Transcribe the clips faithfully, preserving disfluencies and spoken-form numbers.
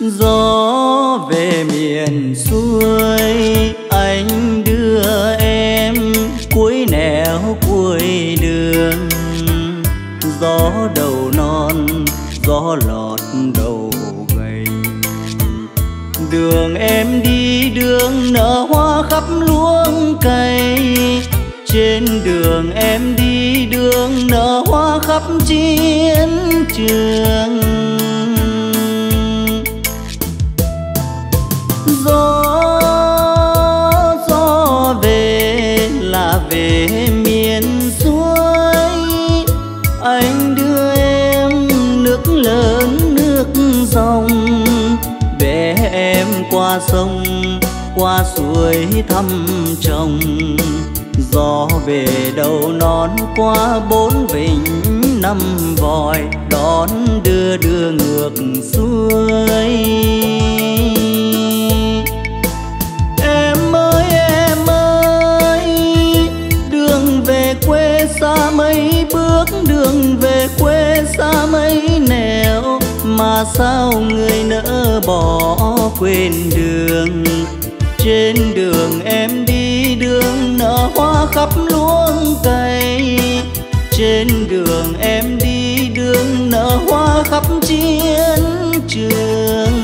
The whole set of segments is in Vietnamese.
Gió về miền xuôi anh đưa em cuối nẻo cuối đường. Gió đầu non gió lọt đầu gầy, đường em đi đường nở hoa khắp luống cây. Trên đường em đi đường nở hoa khắp chiến trường. Gió gió về là về miền suối, anh đưa em nước lớn nước dòng, bế em qua sông qua suối thăm chồng. Gió về đầu non qua bốn vịnh năm vòi, đón đưa đưa ngược xuôi. Em ơi em ơi, đường về quê xa mấy bước, đường về quê xa mấy nẻo, mà sao người nỡ bỏ quên đường. Trên đường em đi đường nở hoa khắp luống cây. Trên đường em đi đường nở hoa khắp chiến trường.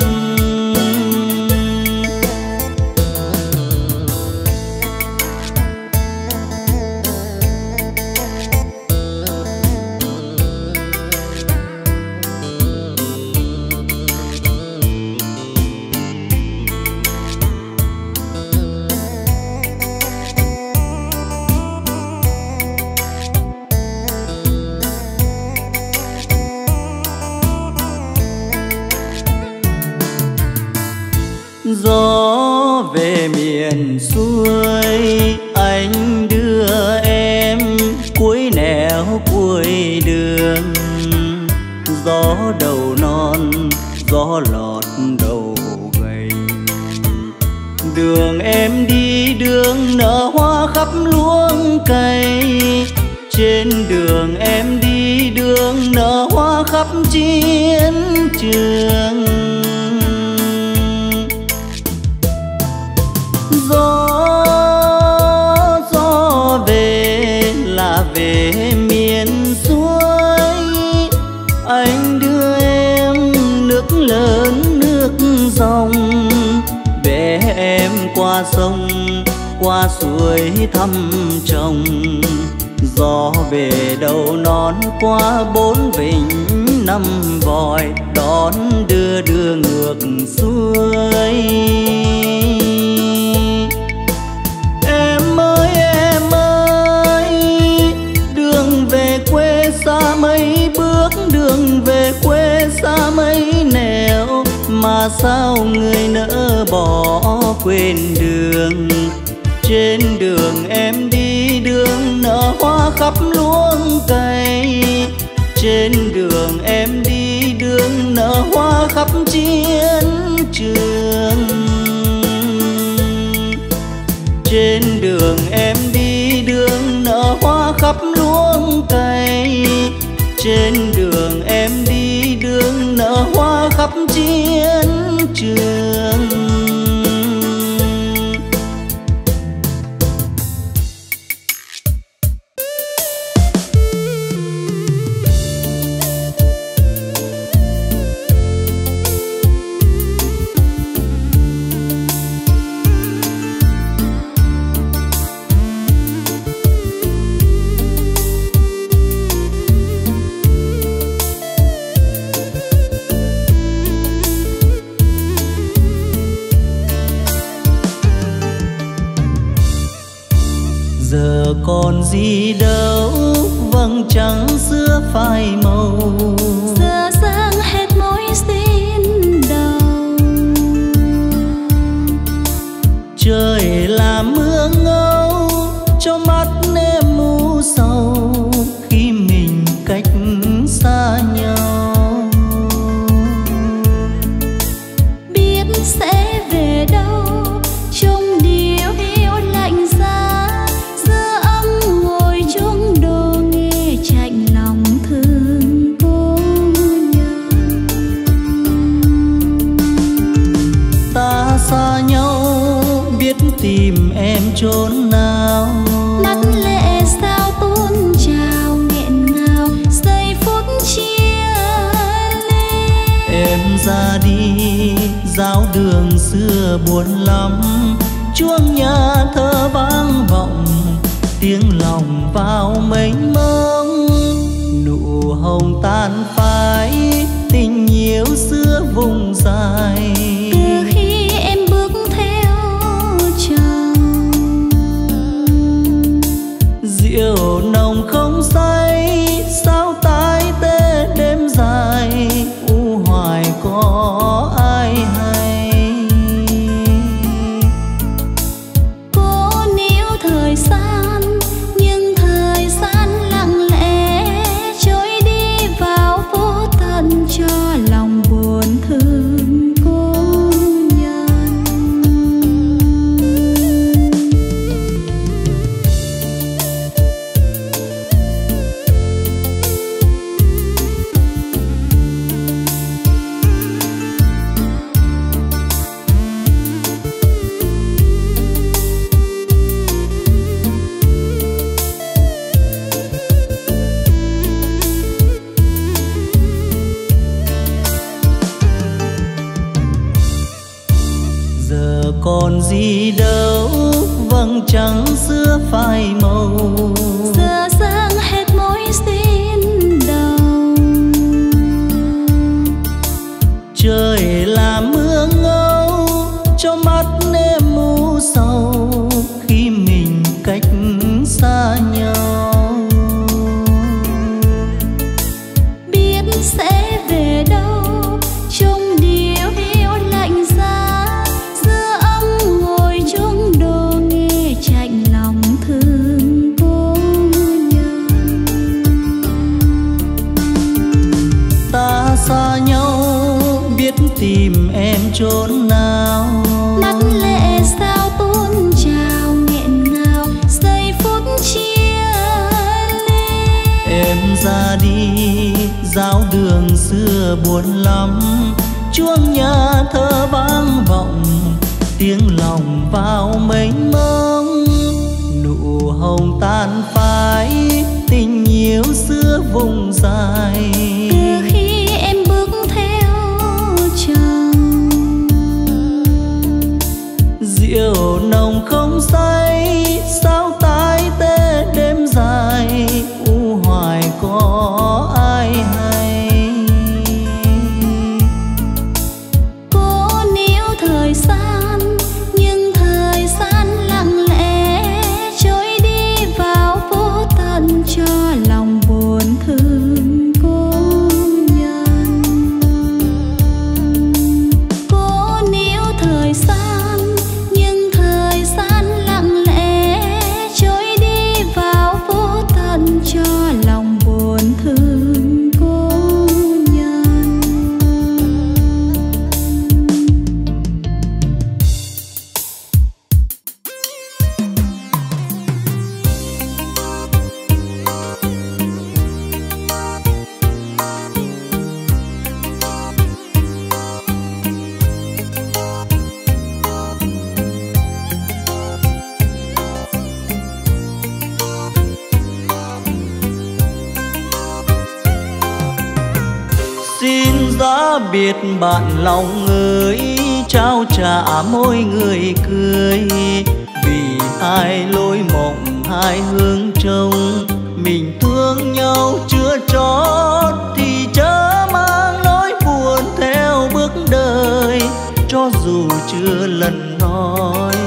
Gió về miền xuôi anh đưa em cuối nẻo cuối đường. Gió đầu non gió lọt đầu gầy, đường em đi đường nở hoa khắp luống cây. Trên đường em đi đường nở hoa khắp chiến trường. Gió gió về là về miền suối, anh đưa em nước lớn nước dòng, bế em qua sông qua suối thăm chồng. Gió về đầu non qua bốn vịnh năm vòi, đón đưa đưa ngược xuôi. Em ơi em ơi, đường về quê xa mấy bước, đường về quê xa mấy nẻo, mà sao người nỡ bỏ quên đường. Trên đường em đi đường nở hoa khắp luống cây. Trên đường em đi đường nở hoa khắp chiến trường. Trên đường em đi đường nở hoa khắp luống cây. Trên đường em đi đường nở hoa khắp chiến trường. Giờ còn gì đâu vầng trăng xưa phai màu, giờ sáng hết mối xin đầu. Trời làm mưa ngâu cho mắt em u sầu khi mình cách xa nhau. Biết sẽ về đâu trong điều yêu lạnh giá, giữa ấm ngồi chung đồ nghe chạnh lòng thương cô. chốn nào. mắt lệ sao tuôn trào nghẹn ngào giây phút chia ly. Em ra đi giáo đường xưa buồn lắm, chuông nhà thơ vang vọng tiếng lòng vào mênh mông. Nụ hồng tan phai tình nhiều xưa vùng dài, từ khi em bước theo chồng. Rượu nồng không say sao tái tê đêm dài, u hoài có ai hay. Cố níu thời gian nhưng thời gian lặng lẽ trôi đi vào vô tận, cho lòng buồn thương cô nhân. Giờ còn gì đâu vầng trăng xưa phai màu, Giờ giang hết mối xin đầu. trời làm mưa ngâu cho mắt em u sầu khi mình cách xa nhau. Biết sẽ về đâu trong điều yêu lạnh giá, giữa ấm ngồi trong đồ nghe chạnh lòng thương cô nhân. Ta xa nhau biết tìm em chốn nào, mắt lệ sao tuôn trào nghẹn ngào giây phút chia ly. em ra đi giáo đường xưa buồn lắm, chuông nhà thơ vang vọng tiếng lòng vào mênh mông. Nụ hồng tan phai tình nhiều xưa vùng dài, Từ khi em bước theo chồng. rượu nồng không say sao tái tê đêm dài, u hoài có ai hay. Cố níu thời gian nhưng thời gian lặng lẽ trôi đi vào vô tận, cho lòng buồn thương cô nhân. Cố níu thời gian nhưng thời gian lặng lẽ trôi đi vào vô tận, cho lòng buồn thương cô nhân. Xin giá biệt bạn lòng ơi, trao trả môi người cười, vì hai lối mộng hai hướng trông, mình thương nhau chưa chót thì chớ mang nỗi buồn theo bước đời, cho dù chưa lần nói.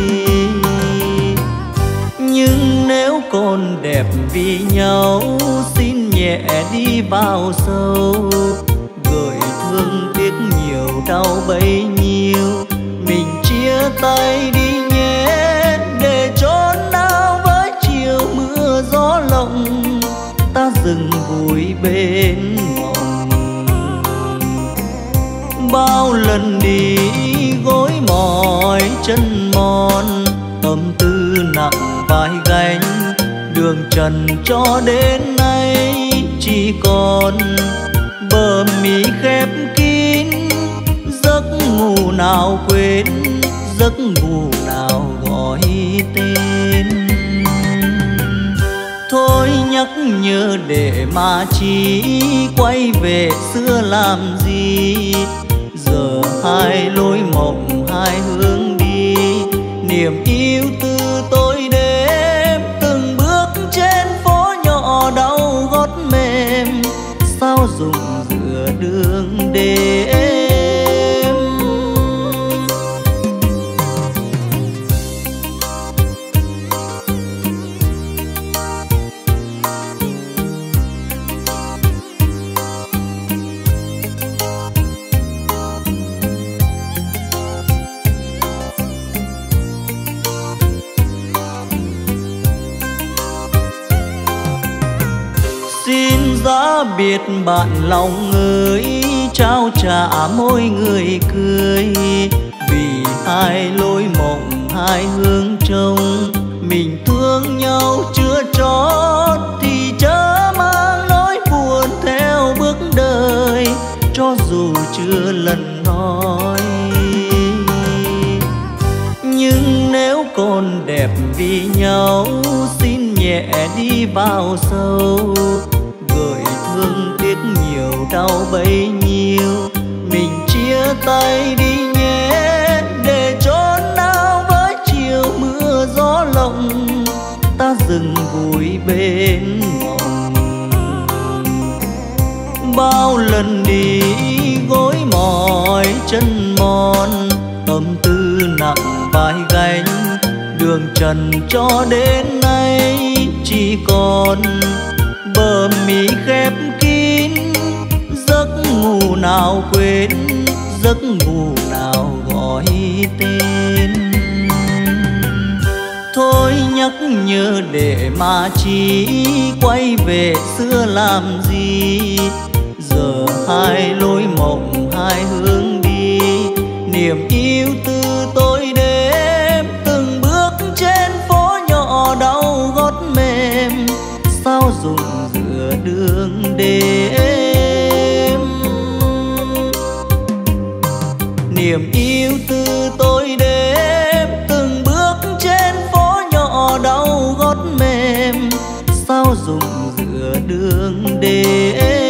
Nhưng nếu còn đẹp vì nhau xin nhẹ đi vào sâu, gợi thương tiếc nhiều đau bấy nhiêu, mình chia tay đi nhé để chốn nào với chiều mưa gió lộng, ta dừng vui bên mộng. Bao lần đi gối mỏi chân mòn, tâm tư nặng vai gánh, đường trần cho đến nay chỉ còn bờ mi khép kín. Giấc ngủ nào quên, giấc ngủ nào gọi gọi tên. Thôi nhắc nhớ để mà chi, quay về xưa làm gì. Giờ hai lối mộng hai hướng đi, niềm yêu từ tôi đêm. Từng bước trên phố nhỏ đau gót mềm, sao dùng giữa đường đêm. Xin giá biệt bạn lòng ơi, trao trả môi người cười. Vì hai lối mộng hai hướng trông, mình thương nhau chưa trót thì chớ mang nỗi buồn theo bước đời, cho dù chưa lần nói. Nhưng nếu còn đẹp vì nhau, xin nhẹ đi vào sâu. Gợi thương tiếc nhiều đau bấy nhiêu, mình chia tay đi nhé. Để chốn nào với chiều mưa gió lộng, ta dừng vui bên mộng. Bao lần đi gối mỏi chân mòn, tâm tư nặng vai gánh. Đường trần cho đến nay chỉ còn bờ mi khép kín. Giấc ngủ nào quên, giấc ngủ nào gọi tên. Thôi nhắc nhớ để mà chi, quay về xưa làm gì. Giờ hai lối mộng hai hướng đi, niềm yêu từ tôi đêm. Từng bước trên phố nhỏ đau gót mềm, sao dùng giữa đường đêm. Niềm yêu từ tôi đêm, từng bước trên phố nhỏ đau gót mềm, sao dùng giữa đường đêm.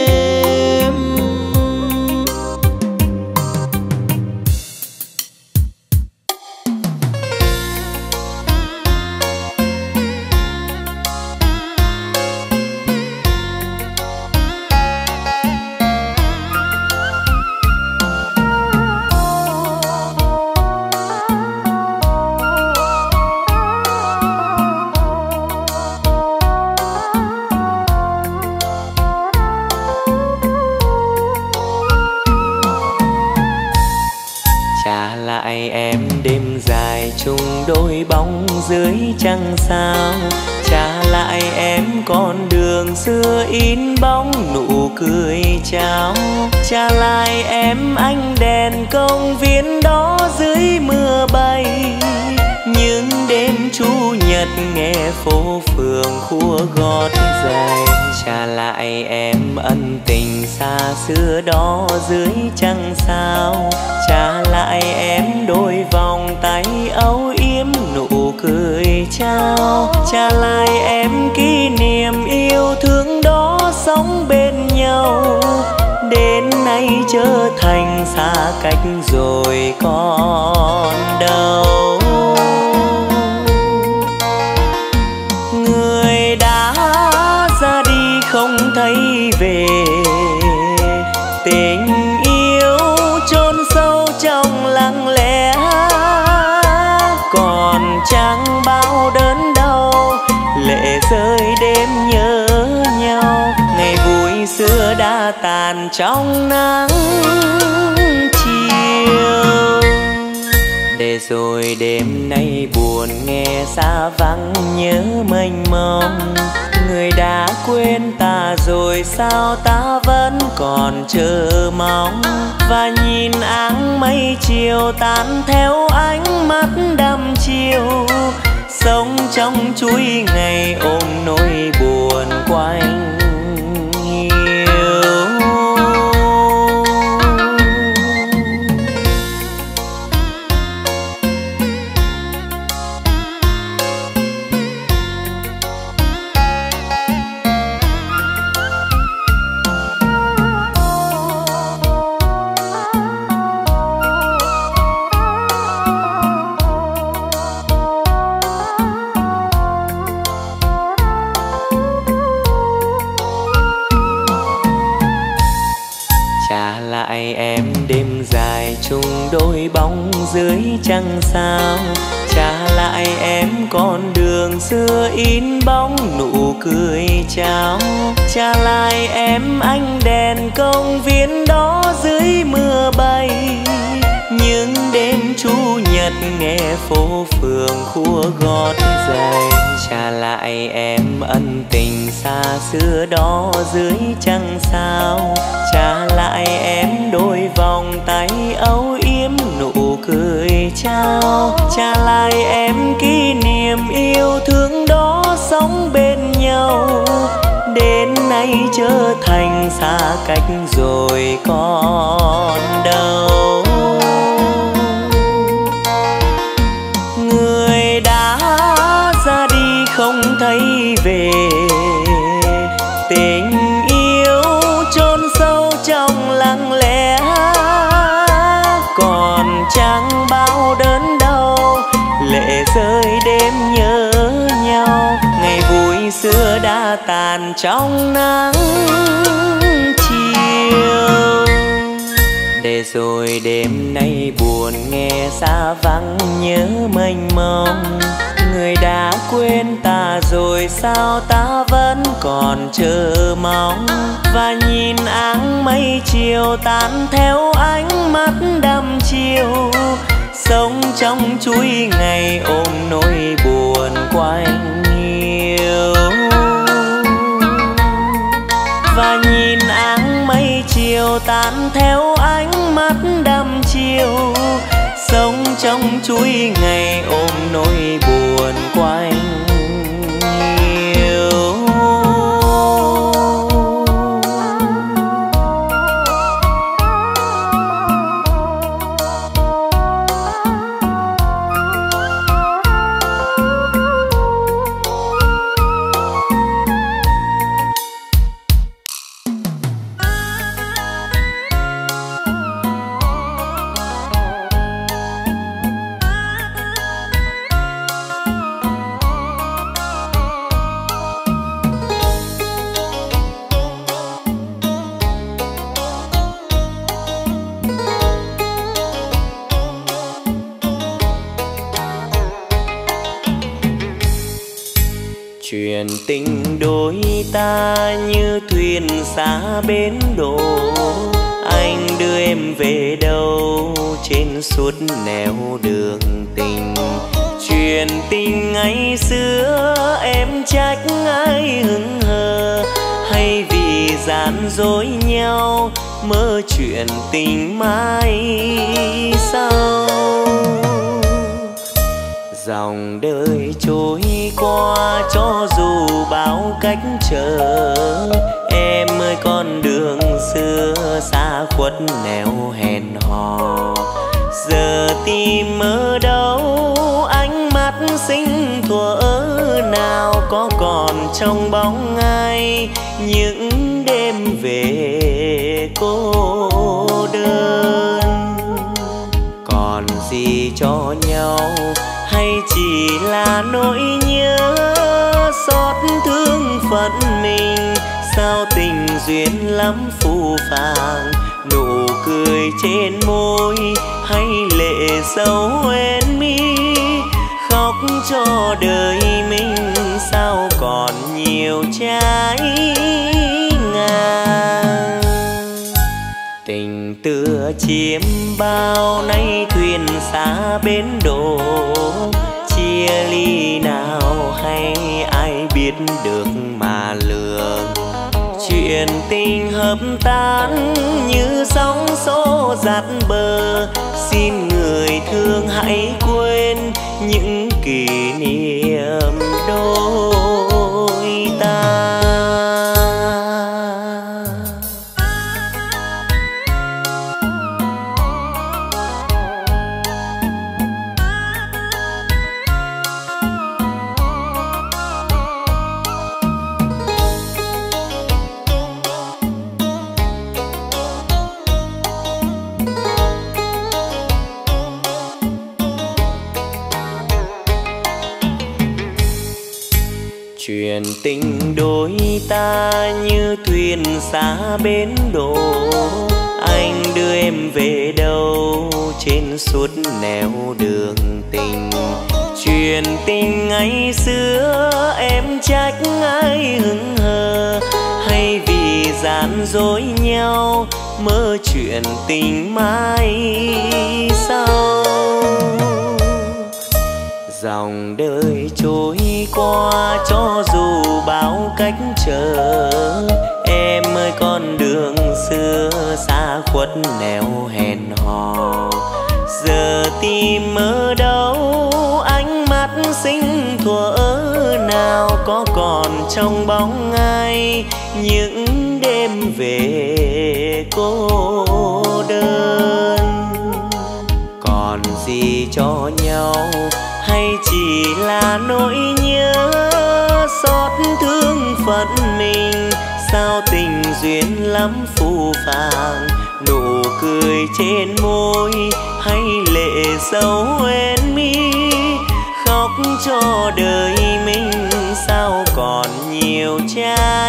Đôi bóng dưới trăng sao, trả lại em con đường xưa in bóng nụ cười chào. Trả lại em ánh đèn công viên đó dưới mưa bay. Những đêm chủ nhật nghe phố phường khua gót giày. Trả lại em ân tình xa xưa đó dưới trăng sao. Trả lại em đôi vòng tay âu yếm nụ cười trao. Trả lại em kỷ niệm yêu thương đó sống bên nhau. Đến nay trở thành xa cách rồi còn đâu. Người đã ra đi không thấy về, tình yêu chôn sâu trong lặng lẽ. Còn chẳng bao đớn đau, lệ rơi đêm nhớ nhau. Ngày vui xưa đã tàn trong nắng chiều. Để rồi đêm nay buồn nghe xa vắng nhớ mênh mông. Người đã quên ta rồi sao ta vẫn còn chờ mong. Và nhìn áng mây chiều tan theo ánh mắt đăm chiều. Sống trong chuỗi ngày ôm nỗi buồn quanh đôi bóng dưới trăng sao. Trả lại em con đường xưa in bóng nụ cười chào. Trả lại em ánh đèn công viên đó dưới mưa bay. Những đêm chủ nhật nghe phố phường khua gót giày. Trả lại em ân tình xa xưa đó dưới trăng sao. Trả lại em đôi vòng tay âu yếm nụ cười trao. Trả lại em kỷ niệm yêu thương đó sống bên nhau. Đến nay trở thành xa cách rồi còn đâu. Người đã ra đi không thấy về. Tình yêu chôn sâu trong lặng lẽ. Còn chẳng bao đớn đau. Lệ rơi đêm nhớ nhau. Ngày vui xưa đã tàn trong nắng chiều. Để rồi đêm nay buồn nghe xa vắng nhớ mênh mông. Người đã quên ta rồi sao ta vẫn còn chờ mong. Và nhìn áng mây chiều tan theo ánh mắt đăm chiều. Sống trong chuỗi ngày ôm nỗi buồn quanh nhiều. Và nhìn áng mây chiều tan theo ánh mắt đăm chiều. Sống trong chuỗi ngày ôm nỗi buồn quanh nhiều. Chuyện tình đôi ta như thuyền xa bến đò. Anh đưa em về đâu trên suốt nẻo đường tình. Chuyện tình ngày xưa em trách ai hững hờ. Hay vì gian dối nhau mơ chuyện tình mai sau. Dòng đời trôi qua cho dù bao cách trở. Em ơi con đường xưa xa khuất nẻo hẹn hò. Giờ tìm ở đâu ánh mắt xinh thuở nào. Có còn trong bóng ai những đêm về cô đơn. Còn gì cho nhau hay chỉ là nỗi nhớ xót thương phận mình. Sao tình duyên lắm phù phàng. Nụ cười trên môi hay lệ dấu hoen mi. Khóc cho đời mình sao còn nhiều trái ngang. Tình tựa chiếm bao nay thuyền xa bến đò. Chia ly nào hay ai biết được mà lường. Chuyện tình hợp tan như sóng xô dạt bờ. Xin người thương hãy quên những kỷ niệm đôi ta. Chuyện tình đôi ta như thuyền xa bến đò. anh đưa em về đâu trên suốt nẻo đường tình. Chuyện tình ngày xưa em trách ai hững hờ, hay vì gian dối nhau mơ chuyện tình mai sau. Dòng đời trôi qua cho dù bao cách trở, em ơi con đường xưa xa khuất nẻo hẹn hò. Giờ tìm ở đâu ánh mắt xinh thuở nào, có còn trong bóng ai những đêm về cô đơn. Còn gì cho nhau hay chỉ là nỗi nhớ xót thương phận mình. Sao tình duyên lắm phù phàng, nụ cười trên môi hay lệ dấu hoen mi. Khóc cho đời mình sao còn nhiều trái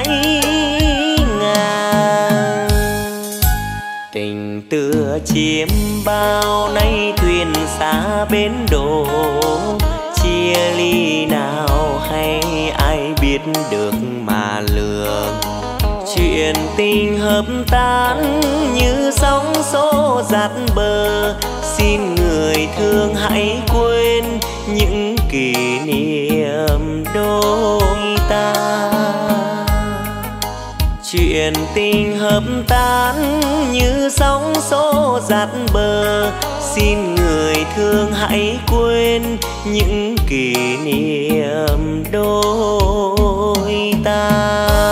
ngang. Tình tựa chiếm bao nay thuyền xa bến đổ, chia ly nào hay ai biết được mà lường. Chuyện tình hợp tan như sóng xô dạt bờ, xin người thương hãy quên những kỷ niệm đôi ta. Chuyện tình hợp tan như sóng xô dạt bờ, xin người thương hãy quên những kỷ niệm đôi ta.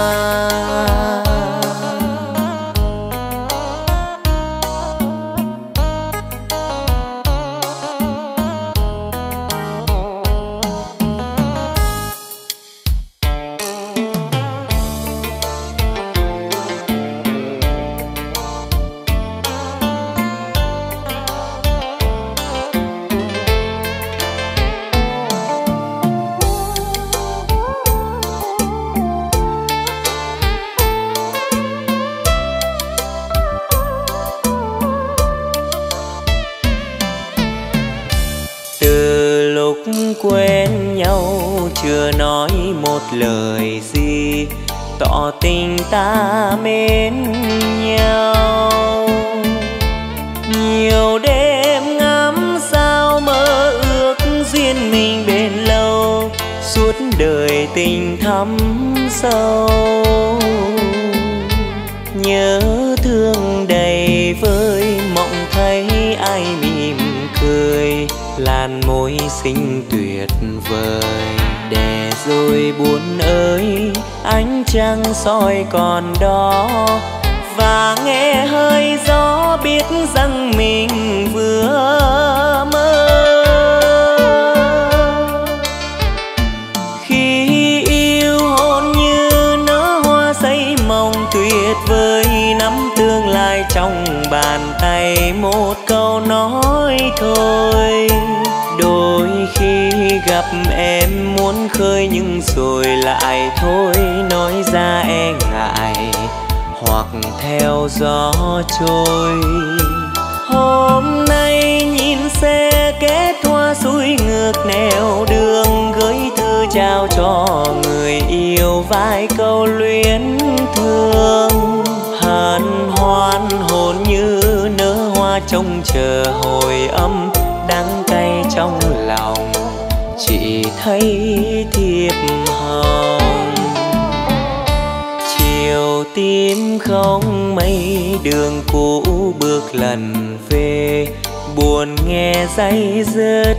Quen nhau chưa nói một lời gì, tỏ tình ta mến nhau. Nhiều đêm ngắm sao mơ ước duyên mình bền lâu, suốt đời tình thắm sâu. Nhớ thương đầy vơi mộng thấy ai mỉm cười, làn môi xinh tuyệt vời. Đè rồi buồn ơi ánh trăng soi còn đó, và nghe hơi gió biết rằng mình vừa mơ. Khi yêu hôn như nở hoa xây mộng tuyệt vời, nắm tương lai trong bàn tay một câu nói thôi. Đôi khi gặp em muốn khơi nhưng rồi lại thôi nói ra e ngại, hoặc theo gió trôi. Hôm nay nhìn xe kết hoa xuôi ngược nẻo đường, gửi thư trao cho người yêu vài câu luyến thương. Hân hoan hồn như nở hoa trông chờ hồi âm, đắng cay trong lòng chỉ thấy thiệp hồng. Chiều tím không mây đường cũ bước lần về, buồn nghe day dứt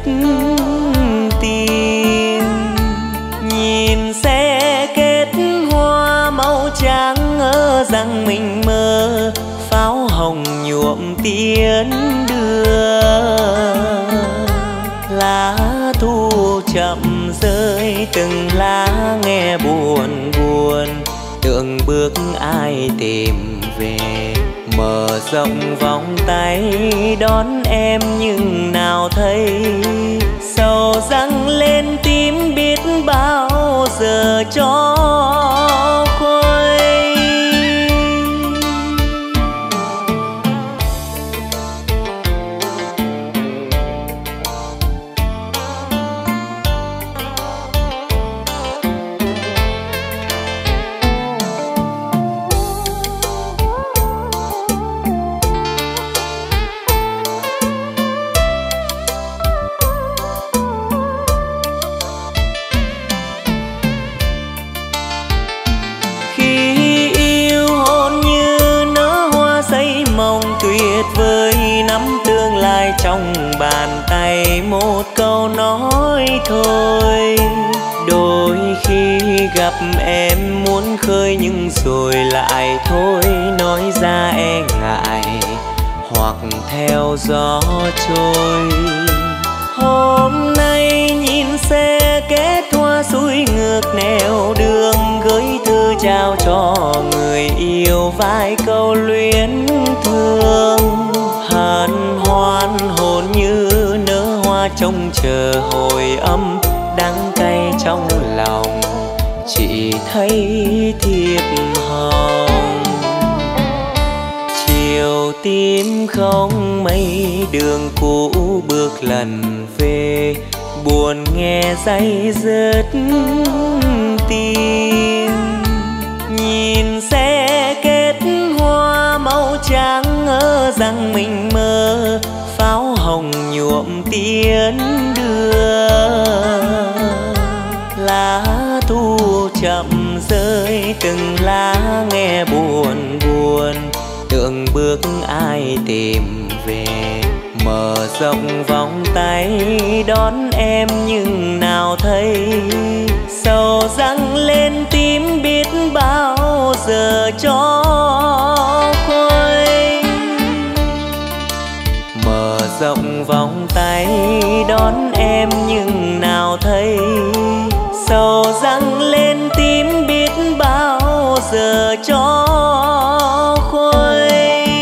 tim. Nhìn xe kết hoa màu trắng ngỡ rằng mình mơ, pháo hồng nhuộm tiến đưa. Lá thu chậm rơi từng lá nghe buồn buồn, tưởng bước ai tìm về. Mở rộng vòng tay đón em nhưng nào thấy, sầu răng lên tím biết bao giờ cho khuây. lòng bàn tay một câu nói thôi. Đôi khi gặp em muốn khơi nhưng rồi lại thôi nói ra e ngại hoặc theo gió trôi. Hôm nay nhìn xe kết hoa xuôi ngược nẻo đường, gửi thư trao cho người yêu vài câu luyến thương. Hân hoan hồn như nở hoa trông chờ hồi âm, đắng cay trong lòng chỉ thấy thiệp hồng. Chiều tím không mây đường cũ bước lần về, buồn nghe day dứt tim. Nhìn xe kết hoa màu trắng ngỡ rằng mình mơ, pháo hồng nhuộm tiến đưa. Lá thu chậm rơi từng lá nghe buồn buồn, tưởng bước ai tìm về. Mở rộng vòng tay đón em nhưng nào thấy, sầu răng lên tím biết bao giờ cho khuây. Mở rộng vòng tay đón em nhưng nào thấy, sầu răng lên tím biết bao giờ cho khuây.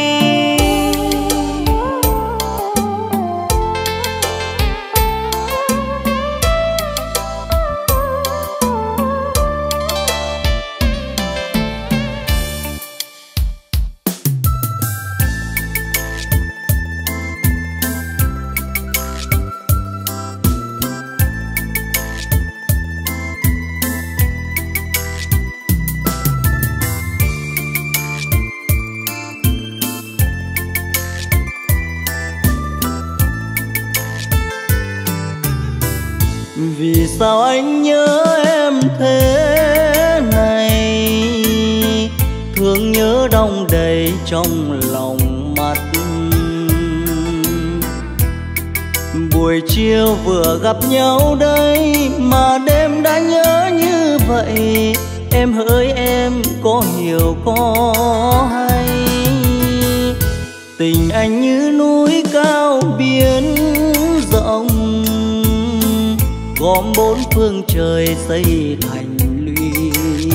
Vì sao anh nhớ em thế này, thương nhớ đong đầy trong lòng mắt. Buổi chiều vừa gặp nhau đây mà đêm đã nhớ như vậy. Em hỡi em có hiểu có hay, tình anh như núi cao biển rộng, gom bốn phương trời xây thành lũy.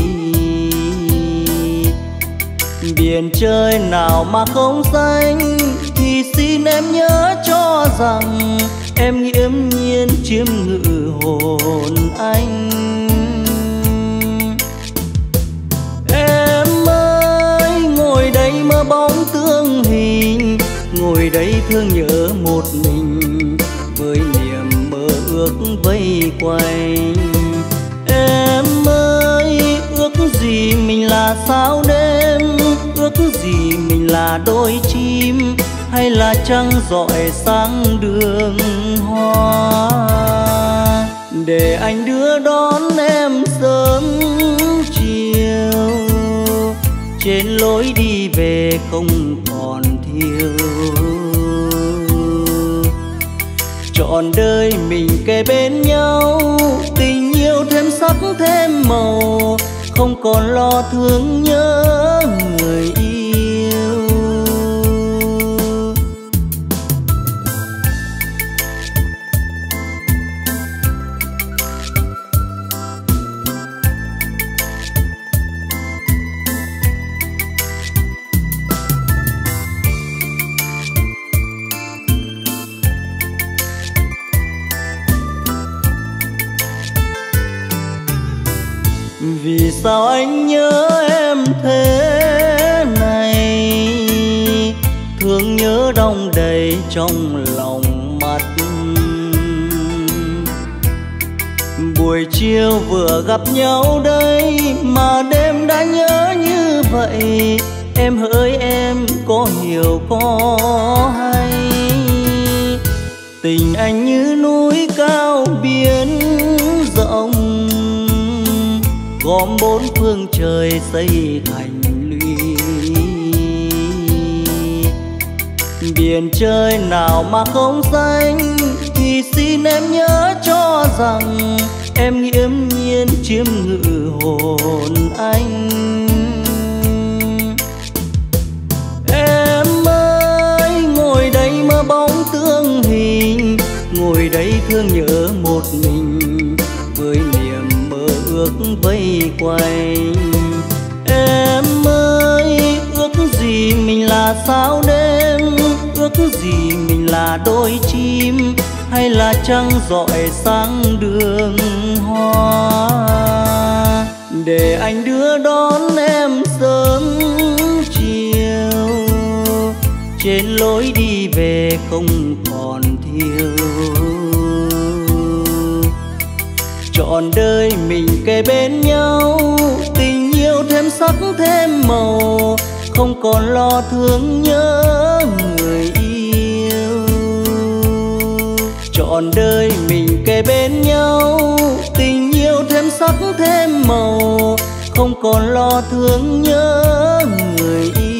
Biển trời nào mà không xanh, thì xin em nhớ cho rằng em nghiễm nhiên chiếm ngự hồn anh. Em ơi ngồi đây mơ bóng tương hình, ngồi đây thương nhớ một mình với niềm mơ ước vây quanh. Em ơi ước gì mình là sao đêm, ước gì mình là đôi chim, hay là trăng rọi sáng đường hoa. Để anh đưa đón em sớm chiều, trên lối đi về không còn thiếu. Trọn đời mình kề bên nhau, tình yêu thêm sắc thêm màu, không còn lo thương nhớ người yêu. Vì sao anh nhớ em thế này, thương nhớ đong đầy trong lòng mắt. Buổi chiều vừa gặp nhau đây mà đêm đã nhớ như vậy. Em hỡi em có hiểu có hay, tình anh như núi cao biển rộng, gom bốn phương trời xây thành lũy. Biển trời nào mà không xanh, thì xin em nhớ cho rằng em nghiễm nhiên chiếm ngự hồn anh. Em ơi ngồi đây mơ bóng tương hình, ngồi đây thương nhớ một mình, với niềm mơ ước vây quanh. Em ơi ước gì mình là sao đêm, ước gì mình là đôi chim, hay là trăng rọi sáng đường hoa, để anh đưa đón em sớm chiều, trên lối đi về không còn thiếu. Trọn đời mình kề bên nhau, tình yêu thêm sắc thêm màu, không còn lo thương nhớ người yêu. Trọn đời mình kề bên nhau, tình yêu thêm sắc thêm màu, không còn lo thương nhớ người yêu.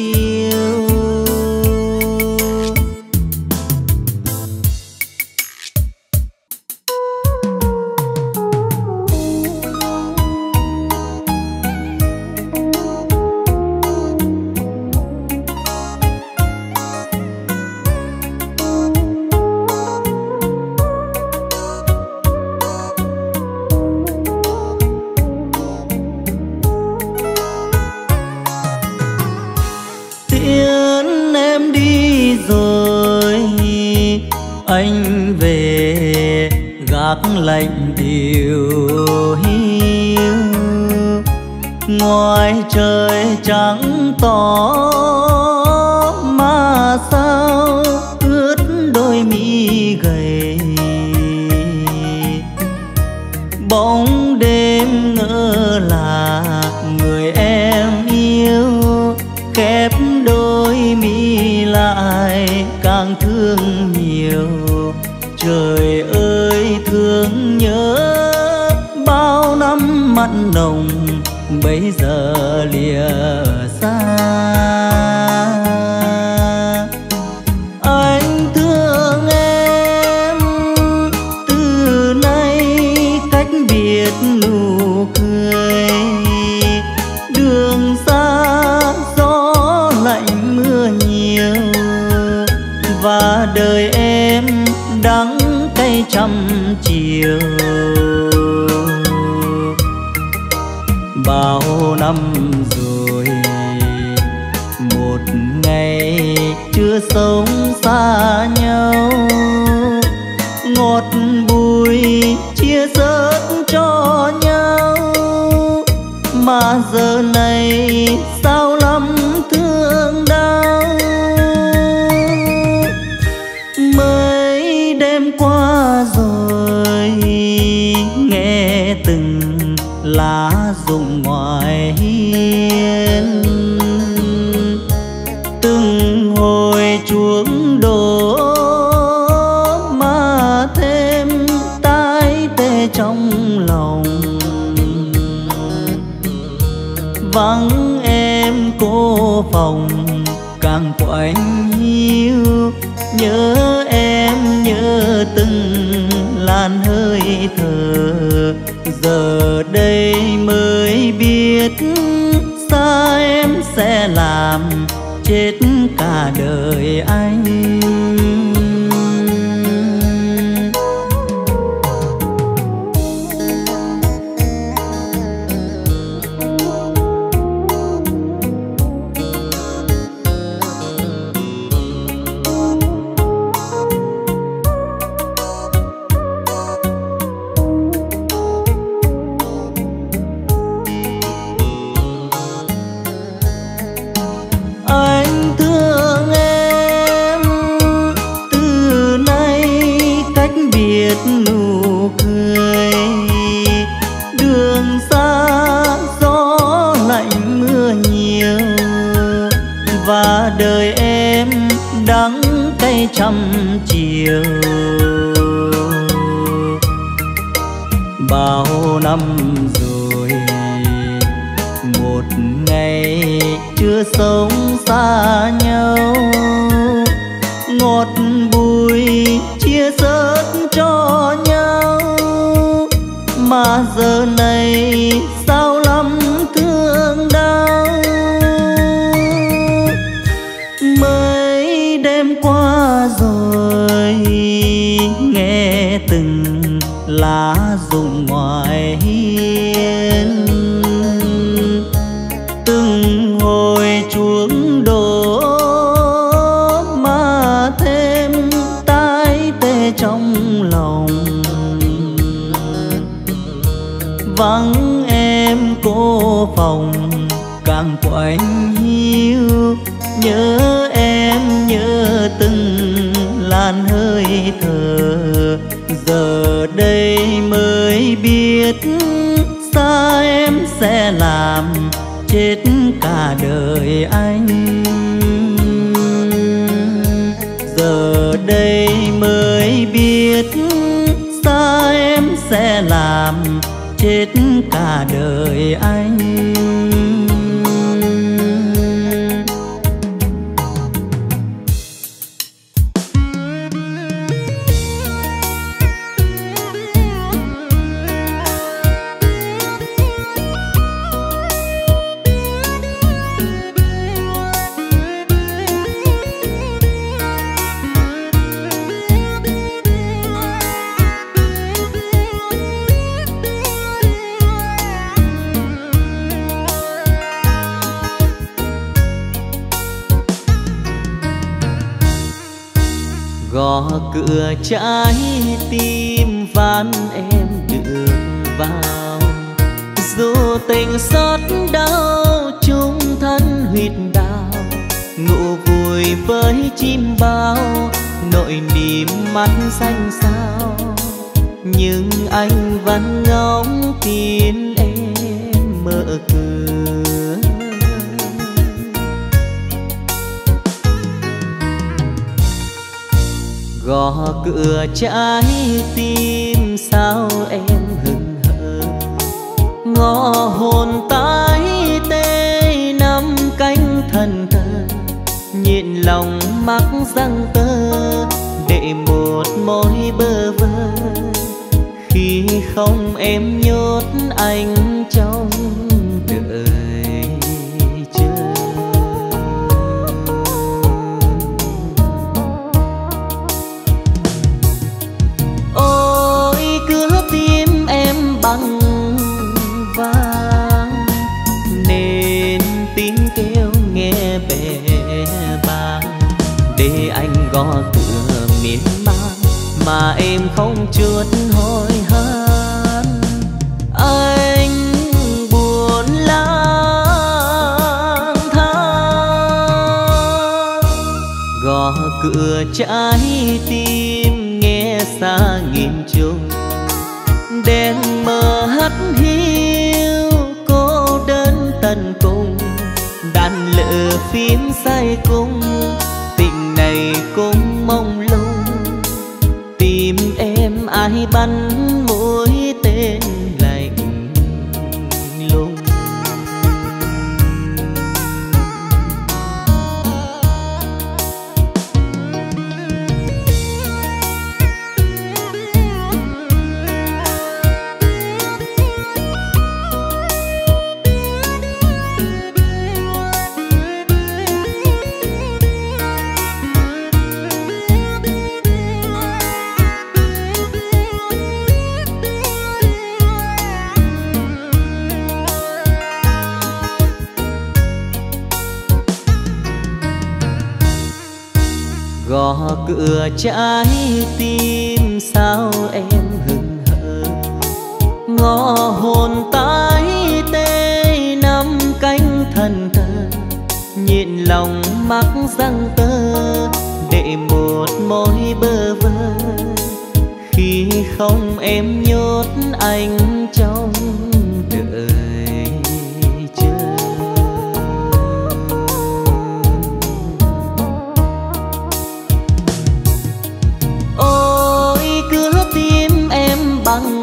Anh về gác lạnh điều hiu, ngoài trời trắng tỏ mà sao ướt đôi mi gầy. Bóng đêm ngỡ là người em yêu, khép đôi mi lại càng thương nhiều. Trời ơi thương nhớ bao năm mặn nồng, bây giờ lìa xa. Anh thương em từ nay cách biệt nụ cười, đường xa gió lạnh mưa nhiều, và đời em đắng cay trăm chiều. Bao năm rồi một ngày chưa sống xa nhau, ngọt bùi chia sớt cho nhau, mà giờ này sao lắm thương đau. Mấy đêm qua rồi nghe từng lá rụng ngoài hiên, từng hồi chuông đổ mà thêm tai tê trong lòng. Vắng em cô phòng càng quạnh hiu, nhớ em nhớ từng làn hơi thở. Giờ đây mới biết xa em sẽ làm chết cả đời anh. Nụ cười đường xa gió lạnh mưa nhiều, và đời em đắng cay trăm chiều. Bao năm rồi một ngày chưa sống xa nhau, ngọt bùi chia sớt cho nhau, mà giờ này sao lắm thương đau. Mấy đêm qua rồi nghe từng lá rụng ngoài hiên, từng hồi chuông đổ mà thêm tái tê trong lòng. Vắng em cô phòng càng quạnh hiu, nhớ em nhớ từng làn hơi thở. Giờ đây mới biết xa em sẽ làm chết cả đời anh. Giờ đây mới biết xa em sẽ làm chết cả đời anh. Gõ cửa trái tim van em được vào, dù tình xót đau chung thân huyết đau. Ngủ vui với chim bao, nỗi niềm mắt xanh xao, nhưng anh vẫn ngóng tin em mở cửa. Gõ cửa trái tim sao em hững hờ, ngõ hồn tái tê nắm cánh thần thờ. Nhịn lòng mắc răng tơ để một môi bơ vơ, khi không em nhốt anh trong đời. Bằng vang nên tiếng kêu nghe bè bàng, để anh gõ cửa miên man mà em không chút hối hận. Anh buồn lang thang, gõ cửa trái tim nghe xa nghìn trùng. Đèn mờ hắt hiu cô đơn tận cùng, đàn lửa phím say cung, tình này cũng mông lung. Tìm em ai bắn mũi tên lạnh lùng. Gõ cửa trái tim sao em hững hờ, ngõ hồn tái tê nắm cánh thần thờ. Nhịn lòng mắc răng tơ để một môi bơ vơ, khi không em nhốt anh trong đời. Bằng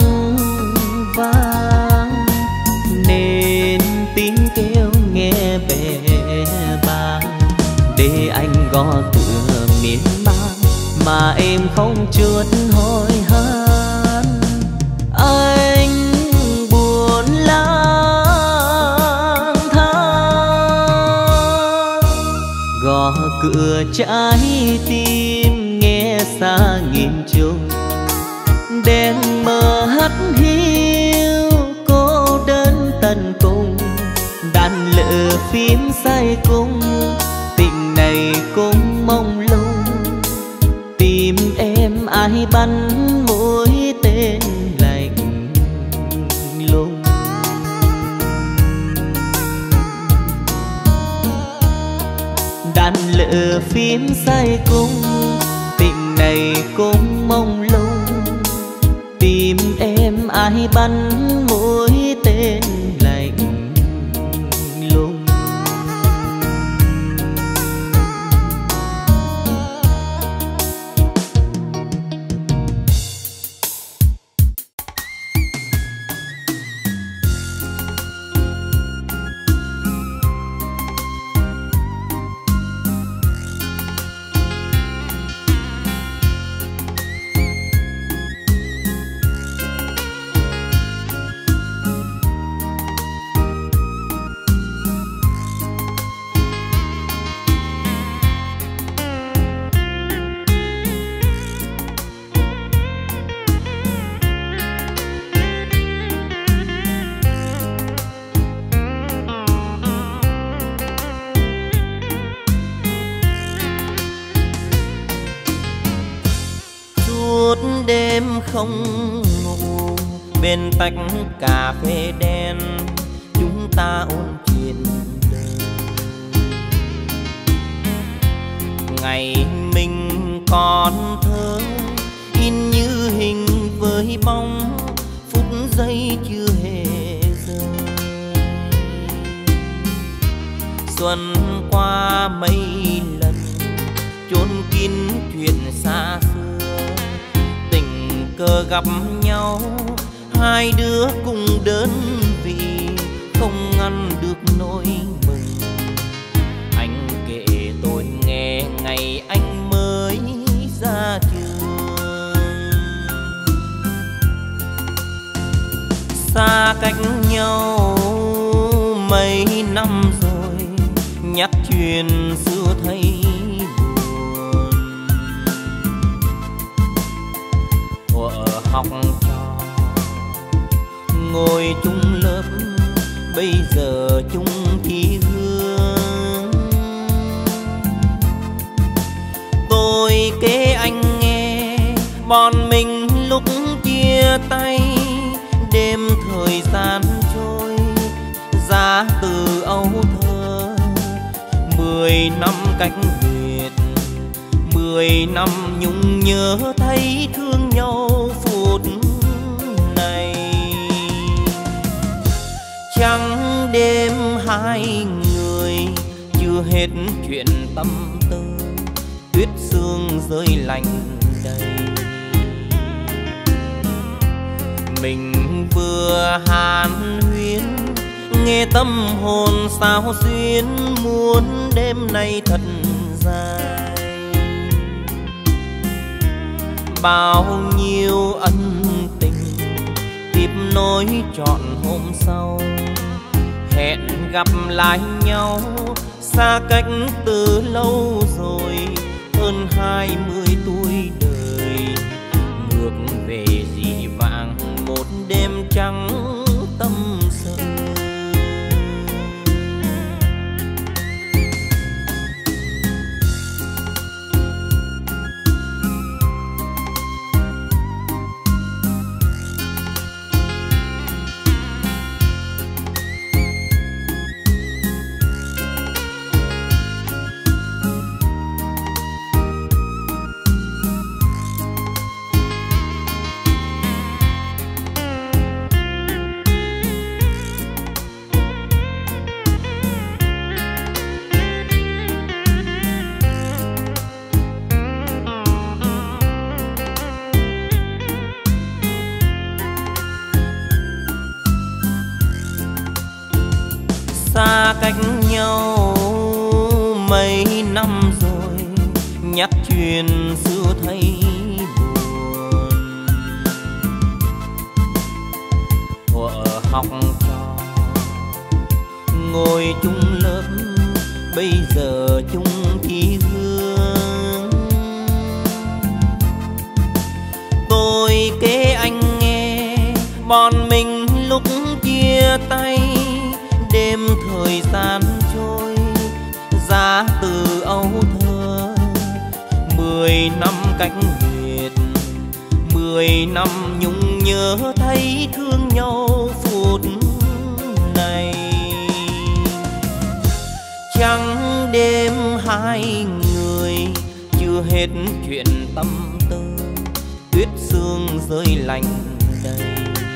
vang nên tiếng kêu nghe bè bàng, để anh gõ cửa miên man trái tim nghe xa nghìn trùng, đèn mờ hắt hiu cô đơn tận cùng, đàn lửa phím say cung, tình này cũng mong lung, tìm em ai bắn mũi tên lạnh lùng. Đàn lửa phím say cung, tình này cũng mong lung, tìm em ai bắn mũi tên lạnh lùng. Đêm không ngủ bên tách cà phê đen, chúng ta ôn chuyện đời. Ngày mình còn thơ in như hình với bóng, phút giây chưa hề rơi. Xuân qua mấy lần chôn kín chuyện xa xưa, cờ gặp nhau hai đứa cùng đơn vị, không ngăn được nỗi mừng. Anh kể tôi nghe ngày anh mới ra trường, xa cách nhau mấy năm rồi, nhắc chuyện xưa thấy học trò ngồi chung lớp, bây giờ chung thi hương. Tôi kể anh nghe bọn mình lúc chia tay, đêm thời gian trôi ra từ âu thơ. Mười năm cách biệt, mười năm nhung nhớ thấy thương nhau phút này. Trắng đêm hai người chưa hết chuyện tâm tư, tuyết sương rơi lạnh đầy. Mình vừa hàn huyên nghe tâm hồn sao xuyên, muốn đêm nay thật dài. Bao nhiêu ân tình tiếp nối trọn hôm sau, hẹn gặp lại nhau xa cách từ lâu rồi, hơn hai mươi tuổi đời. Ngược về dĩ vãng một đêm trắng tâm sự. Xa cách nhau mấy năm rồi, nhắc chuyện xưa thấy buồn. Thuở học trò ngồi chung lớp, bây giờ chung thi hương. bọn mình lúc chia tay, đêm thời gian trôi giá từ âu thơ. Mười năm cách biệt, mười năm nhung nhớ thấy thương nhau phút này. Trắng đêm hai người chưa hết chuyện tâm tư, tuyết sương rơi lạnh đầy.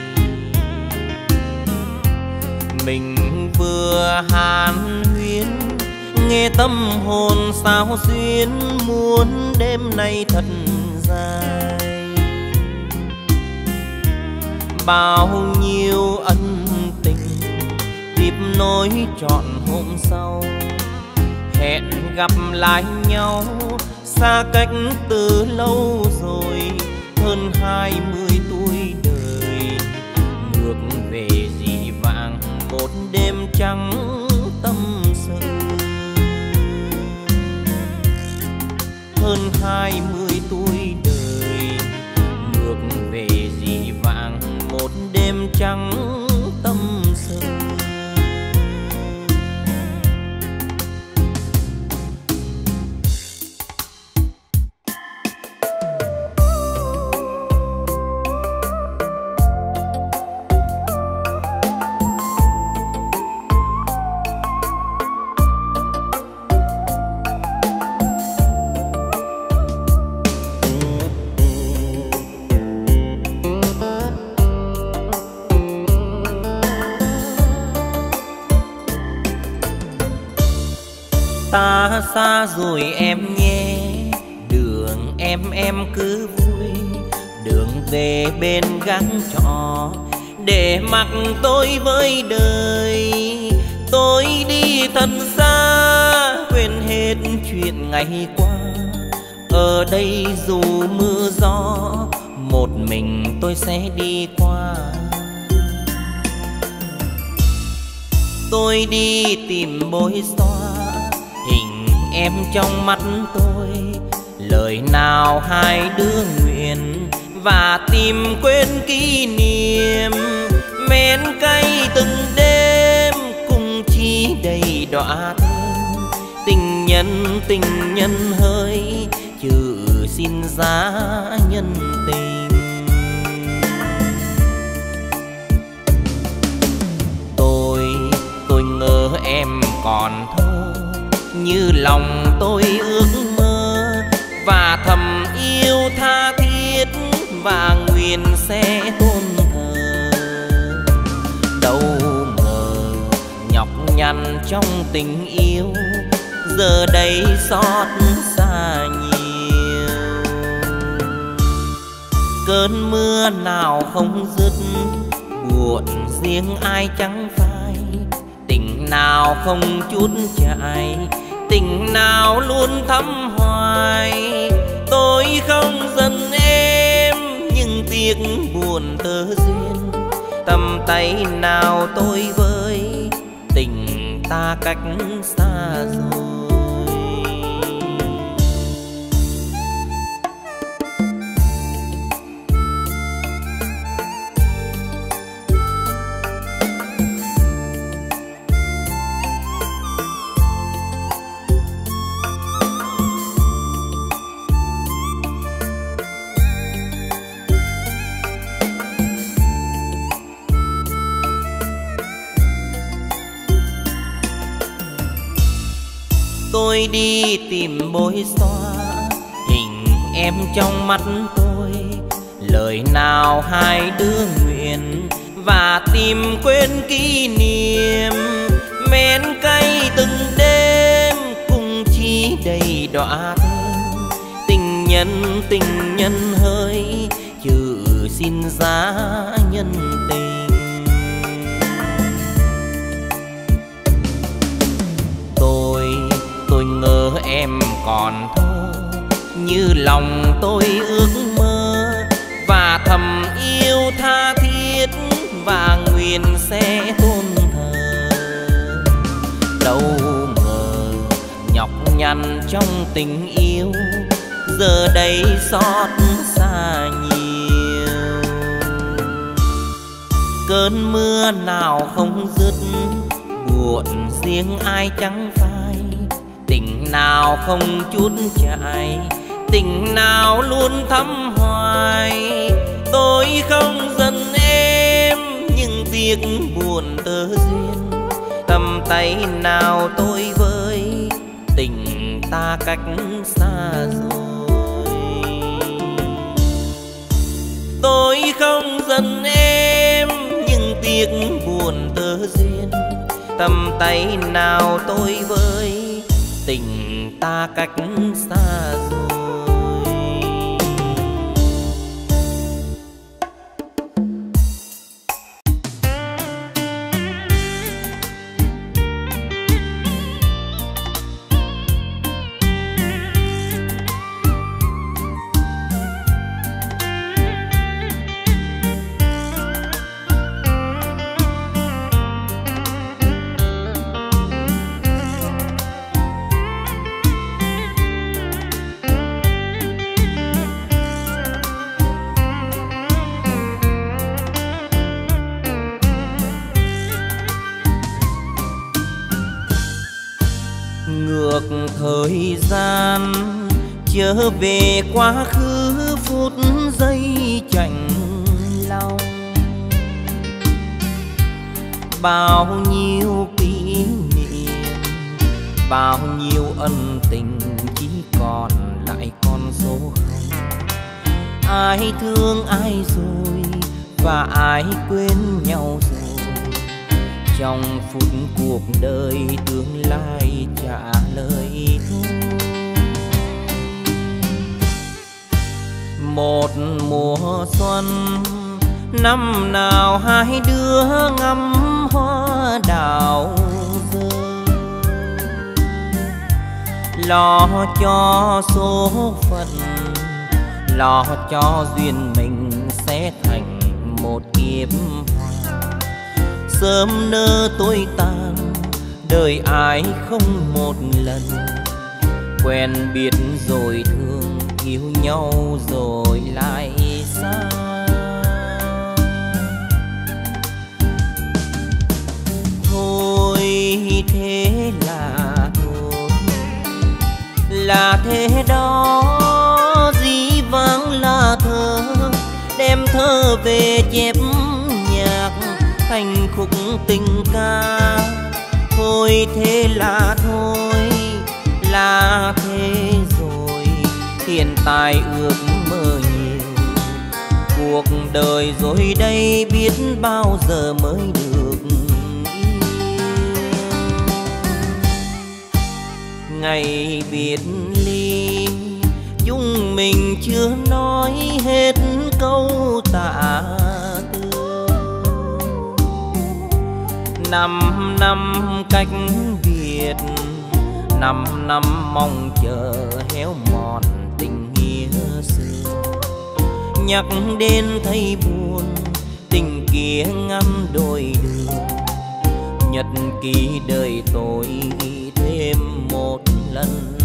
Mình vừa hàn huyên, nghe tâm hồn sao xuyên, muốn đêm nay thật dài. Bao nhiêu ân tình tiếp nối trọn hôm sau, hẹn gặp lại nhau xa cách từ lâu rồi. Hơn hai mươi tuổi đời ngược về dĩ vãng, một đêm trắng tâm sự. Hơn hai mươi tuổi đời ngược về dĩ vãng, một đêm trắng tâm sự. Ta xa rồi em nhé, đường em em cứ vui, đường về bên gác trọ để mặc tôi với đời. Tôi đi thật xa quên hết chuyện ngày qua, ở đây dù mưa gió một mình tôi sẽ đi qua. Tôi đi tìm bối xóa hình em trong mắt tôi, lời nào hai đứa nguyện và tìm quên kỷ niệm. Men cay từng đêm cùng chi đầy đọa thơm, tình nhân tình nhân hỡi chữ xin giá nhân tình. Tôi tôi ngỡ em còn thơ như lòng tôi ước mơ, và thầm yêu tha thiết và nguyện sẽ tôn thờ. Đâu ngờ nhọc nhằn trong tình yêu, giờ đây xót xa nhiều. Cơn mưa nào không dứt, buồn riêng ai chẳng phai. Tình nào không chút chạy, tình nào luôn thắm hoài. Tôi không giận em nhưng tiếc buồn tơ duyên, tầm tay nào tôi với tình ta cách xa rồi. Tôi đi tìm bối xóa hình em trong mắt tôi, lời nào hai đứa nguyện và tìm quên kỷ niệm. Men cay từng đêm cùng chi đầy đọa thơm, tình nhân tình nhân hỡi chữ xin giá nhân tình. Tôi ngỡ em còn thơ như lòng tôi ước mơ, và thầm yêu tha thiết và nguyện sẽ tôn thờ. Đâu ngờ nhọc nhằn trong tình yêu, giờ đây xót xa nhiều. cơn mưa nào không dứt, buồn riêng ai chẳng phai. Tình nào không chút chại, tình nào luôn thắm hoài. Tôi không giận em nhưng tiếc buồn tơ duyên. Tầm tay nào tôi với tình ta cách xa rồi. Tôi không giận em nhưng tiếc buồn tơ duyên. Tầm tay nào tôi với tình ta cách xa rồi. Thời gian trở về quá khứ phút giây chạnh lòng. Bao nhiêu kỷ niệm, bao nhiêu ân tình chỉ còn lại con số không. Ai thương ai rồi và ai quên nhau rồi. Trong phút cuộc đời tương lai trả lời thôi. Một mùa xuân năm nào hai đứa ngắm hoa đào rơi. Lo cho số phận, lo cho duyên mình sẽ thành một kiếp hoa. Sớm nỡ tôi tan, đời ai không một lần. Quen biết rồi thương, yêu nhau rồi lại xa. Thôi thế là thôi, là thế đó. Dĩ vãng là thơ, đem thơ về chép nhạc thành khúc tình ca. Thôi thế là thôi, là thế rồi. Hiện tại ước mơ nhiều, cuộc đời rồi đây biết bao giờ mới được yêu. Ngày biệt ly chúng mình chưa nói hết câu tạ từ. Năm năm cách biệt, năm năm mong chờ héo mòn tình nghĩa xưa. Nhắc đến thấy buồn, tình kia ngăn đôi đường. Nhật ký đời tôi ghi thêm một lần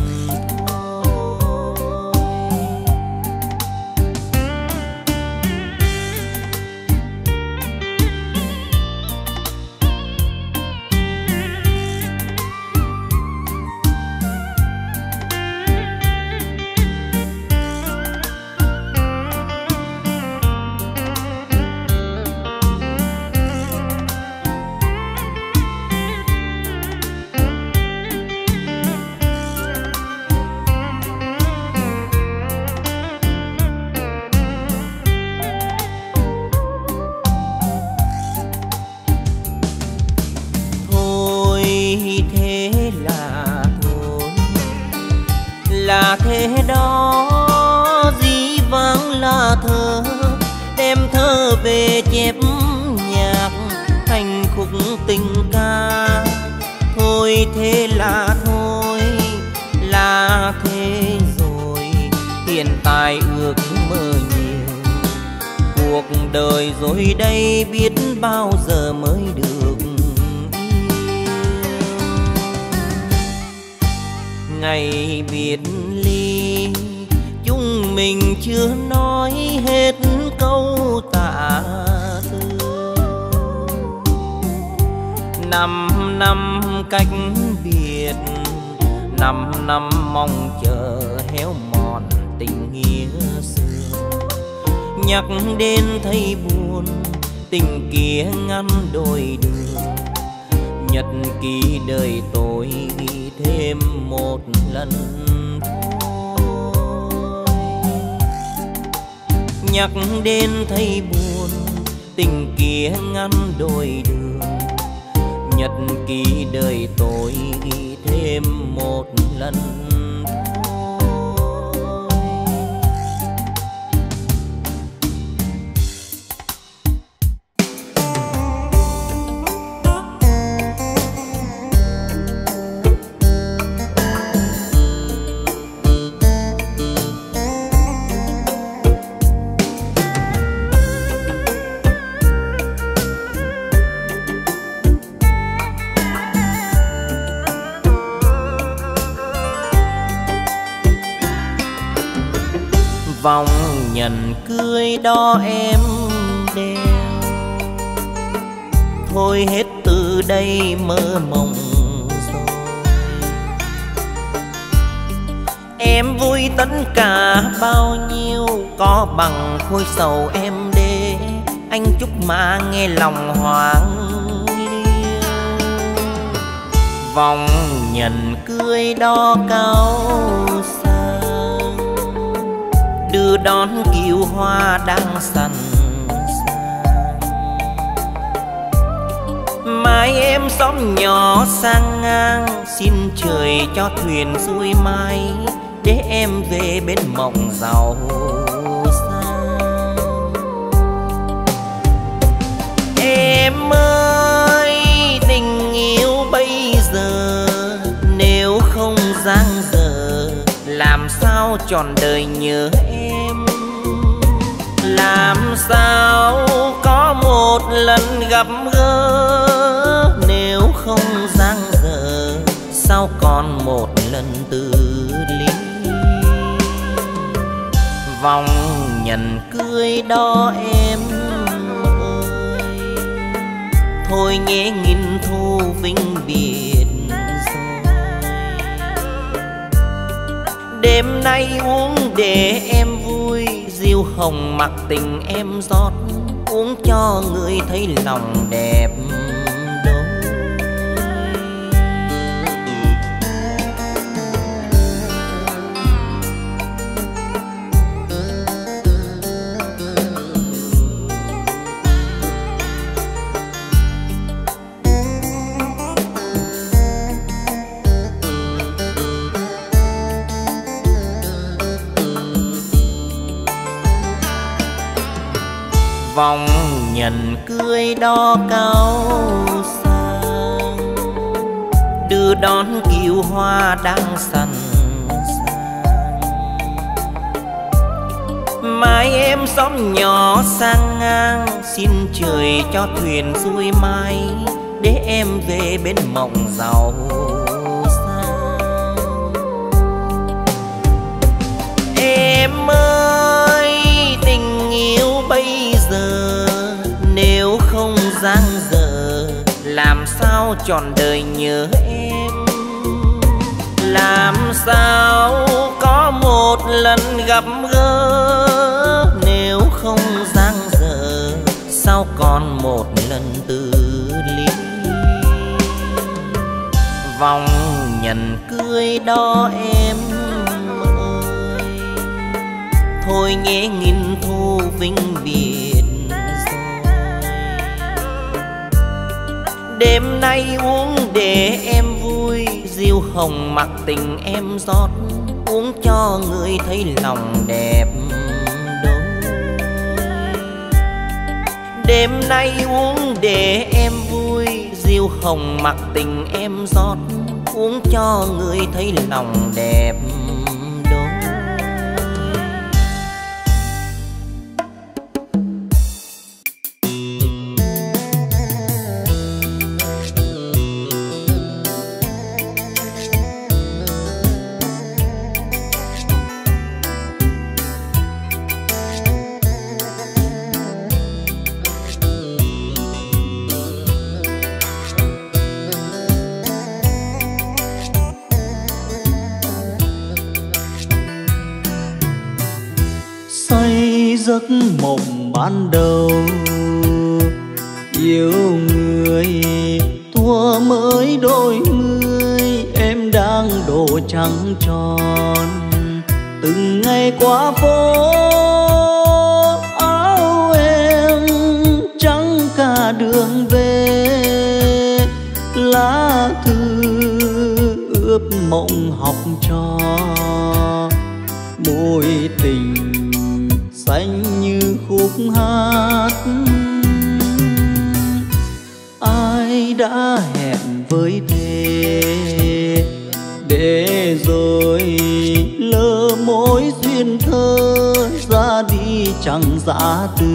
là thế đó. Dĩ vãng là thơ, đem thơ về chép nhạc thành khúc tình ca. Thôi thế là thôi, là thế rồi. Hiện tại ước mơ nhiều, cuộc đời rồi đây biết bao giờ mới được yêu. Ngày biệt ly chúng mình chưa nói hết câu tạ từ. Năm năm cách biệt, năm năm mong chờ héo mòn tình nghĩa xưa. Nhắc đến thấy buồn, tình kia ngăn đôi đường. Nhật ký đời tôi ghi thêm một lần thôi. Nhắc đến thấy buồn, tình kia ngăn đôi đường. Nhật ký đời tôi ghi thêm một lần vòng nhận cưới đó em đeo. Thôi hết từ đây mơ mộng rồi. Em vui tất cả bao nhiêu, có bằng khối sầu em đê. Anh chúc mà nghe lòng hoang liêu. Vòng nhận cưới đó cao đưa đón kiều hoa đang sẵn sàng. Mai em xóm nhỏ sang ngang, xin trời cho thuyền xuôi mai, để em về bên mộng giàu sang. Em ơi tình yêu bây giờ, nếu không dang dở, làm sao trọn đời nhớ em. Làm sao có một lần gặp gỡ, nếu không dang dở, sao còn một lần từ ly. Vòng nhận cưới đó em ơi, thôi nhé nghìn thu vĩnh biệt. Đêm nay uống để em vui, diêu hồng mặc tình em rót, uống cho người thấy lòng đẹp đôi. Vòng nhận cưới đó cao sang, đưa đón kiều hoa đang sẵn sàng. Mai em xóm nhỏ sang ngang, xin trời cho thuyền xuôi mai, để em về bên mộng giàu sang. Em ơi tình yêu bây giờ, nếu không dang dở, làm sao trọn đời nhớ em. Làm sao có một lần gặp gỡ, nếu không dang dở, sao còn một lần từ ly. Vòng nhận cưới đó em ơi, thôi nhé nghìn thu vĩnh biệt rồi. Đêm nay uống để em vui, diêu hồng mặc tình em rót, uống cho người thấy lòng đẹp đôi. Đêm nay uống để em vui, diêu hồng mặc tình em rót, uống cho người thấy lòng đẹp đôi. giấc mộng ban đầu. Yêu người thua mới đôi mươi, em đang độ trắng tròn. Từng ngày qua phố áo em trắng cả đường về, lá thư ướp mộng học trò. Mối tình xanh như khúc hát, ai đã hẹn với thề để rồi lỡ mối duyên thơ ra đi chẳng giã từ.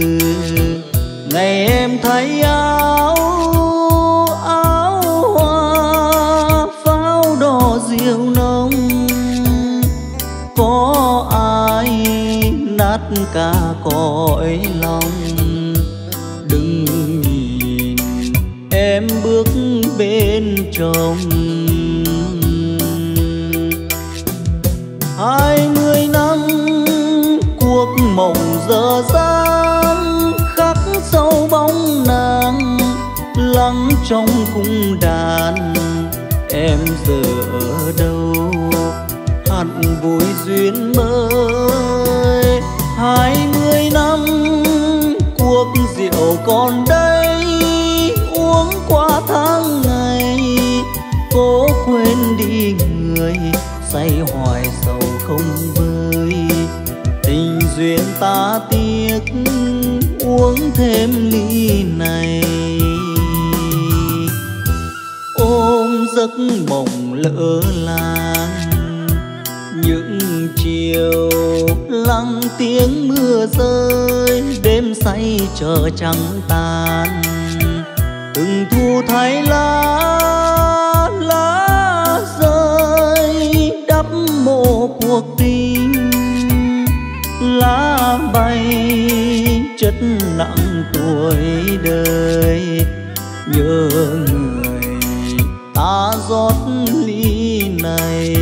Ngày em thấy áo áo hoa pháo đỏ diều nồng, có ai nát cả cõi lòng. Đừng nhìn em bước bên chồng. Hai mươi năm cuộc mộng dở dang, khắc sâu bóng nàng lắng trong cung đàn. Em giờ ở đâu hẳn vui duyên mới. Hai mươi năm cuộc rượu còn đây, uống qua tháng ngày cố quên đi người, say hoài sầu không vơi. Tình duyên ta tiếc uống thêm ly này, ôm giấc mộng lỡ làng. Những chiều lặng tiếng mưa rơi, đêm say chờ trắng tan. Từng thu thay lá lá rơi đắp mộ cuộc tình. Lá bay chất nặng tuổi đời, nhớ người ta rót ly này.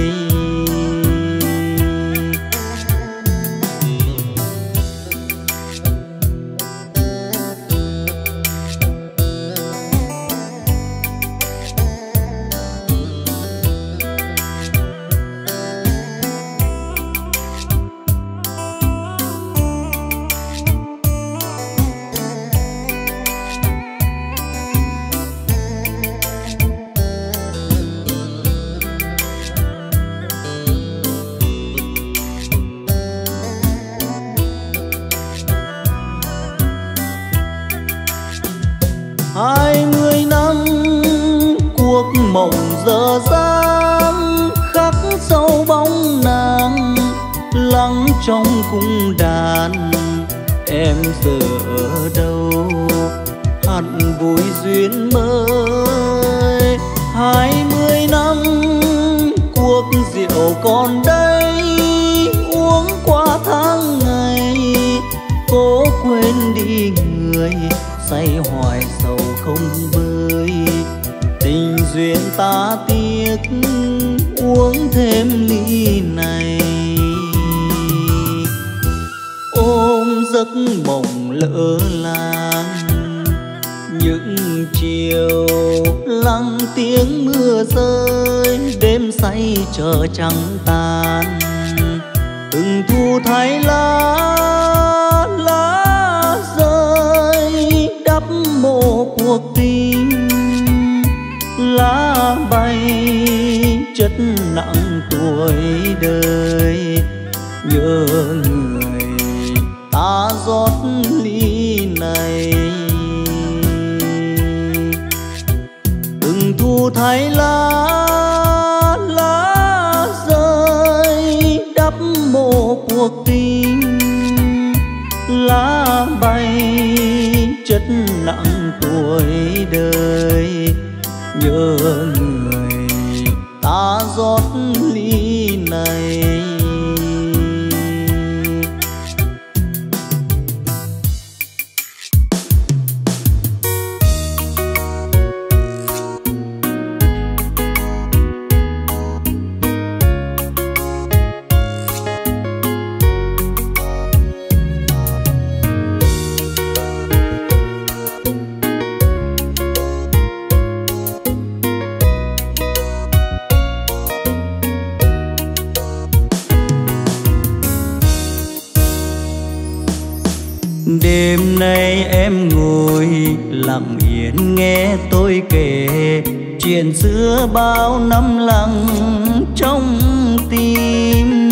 Hai mươi năm cuộc mộng dở dang, khắc sâu bóng nàng lắng trong cung đàn. Em giờ ở đâu hẳn vui duyên mới. Hai mươi năm cuộc rượu còn đây, uống qua tháng ngày cố quên đi người, say hoài sầu không vơi. Tình duyên ta tiếc uống thêm ly này, ôm giấc mộng lỡ làng. Những chiều lặng tiếng mưa rơi, đêm say chờ trắng tan. Từng thu thay lá lá rơi đắp mộ cuộc tình. Lá bay chất nặng tuổi đời, nhớ người ta rót ly này. Từng thu thay lá lá rơi đắp mộ cuộc tình. Lá bay chất nặng tuổi đời, nhớ người ta rót ly này. Đêm nay em ngồi lặng yên nghe tôi kể chuyện xưa bao năm lặng trong tim.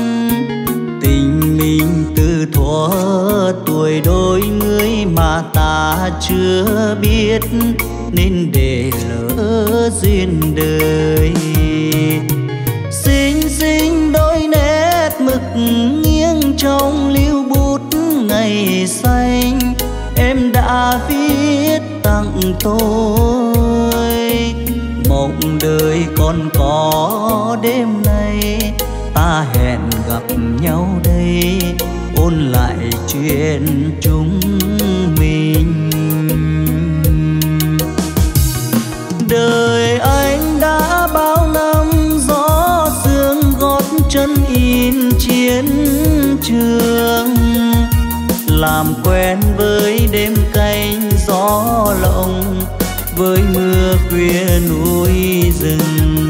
Tình mình từ thuở tuổi đôi mươi mà ta chưa biết, nên để lỡ duyên đời. Xinh xinh đôi nét mực nghiêng trong lưu bút ngày xanh, em đã viết tặng tôi. Mộng đời còn có đêm nay, ta hẹn gặp nhau đây, ôn lại chuyện chúng mình. Đời anh đã bao năm gió sương gót chân in chiến trường, làm quen với đêm canh gió lộng, với mưa khuya núi rừng.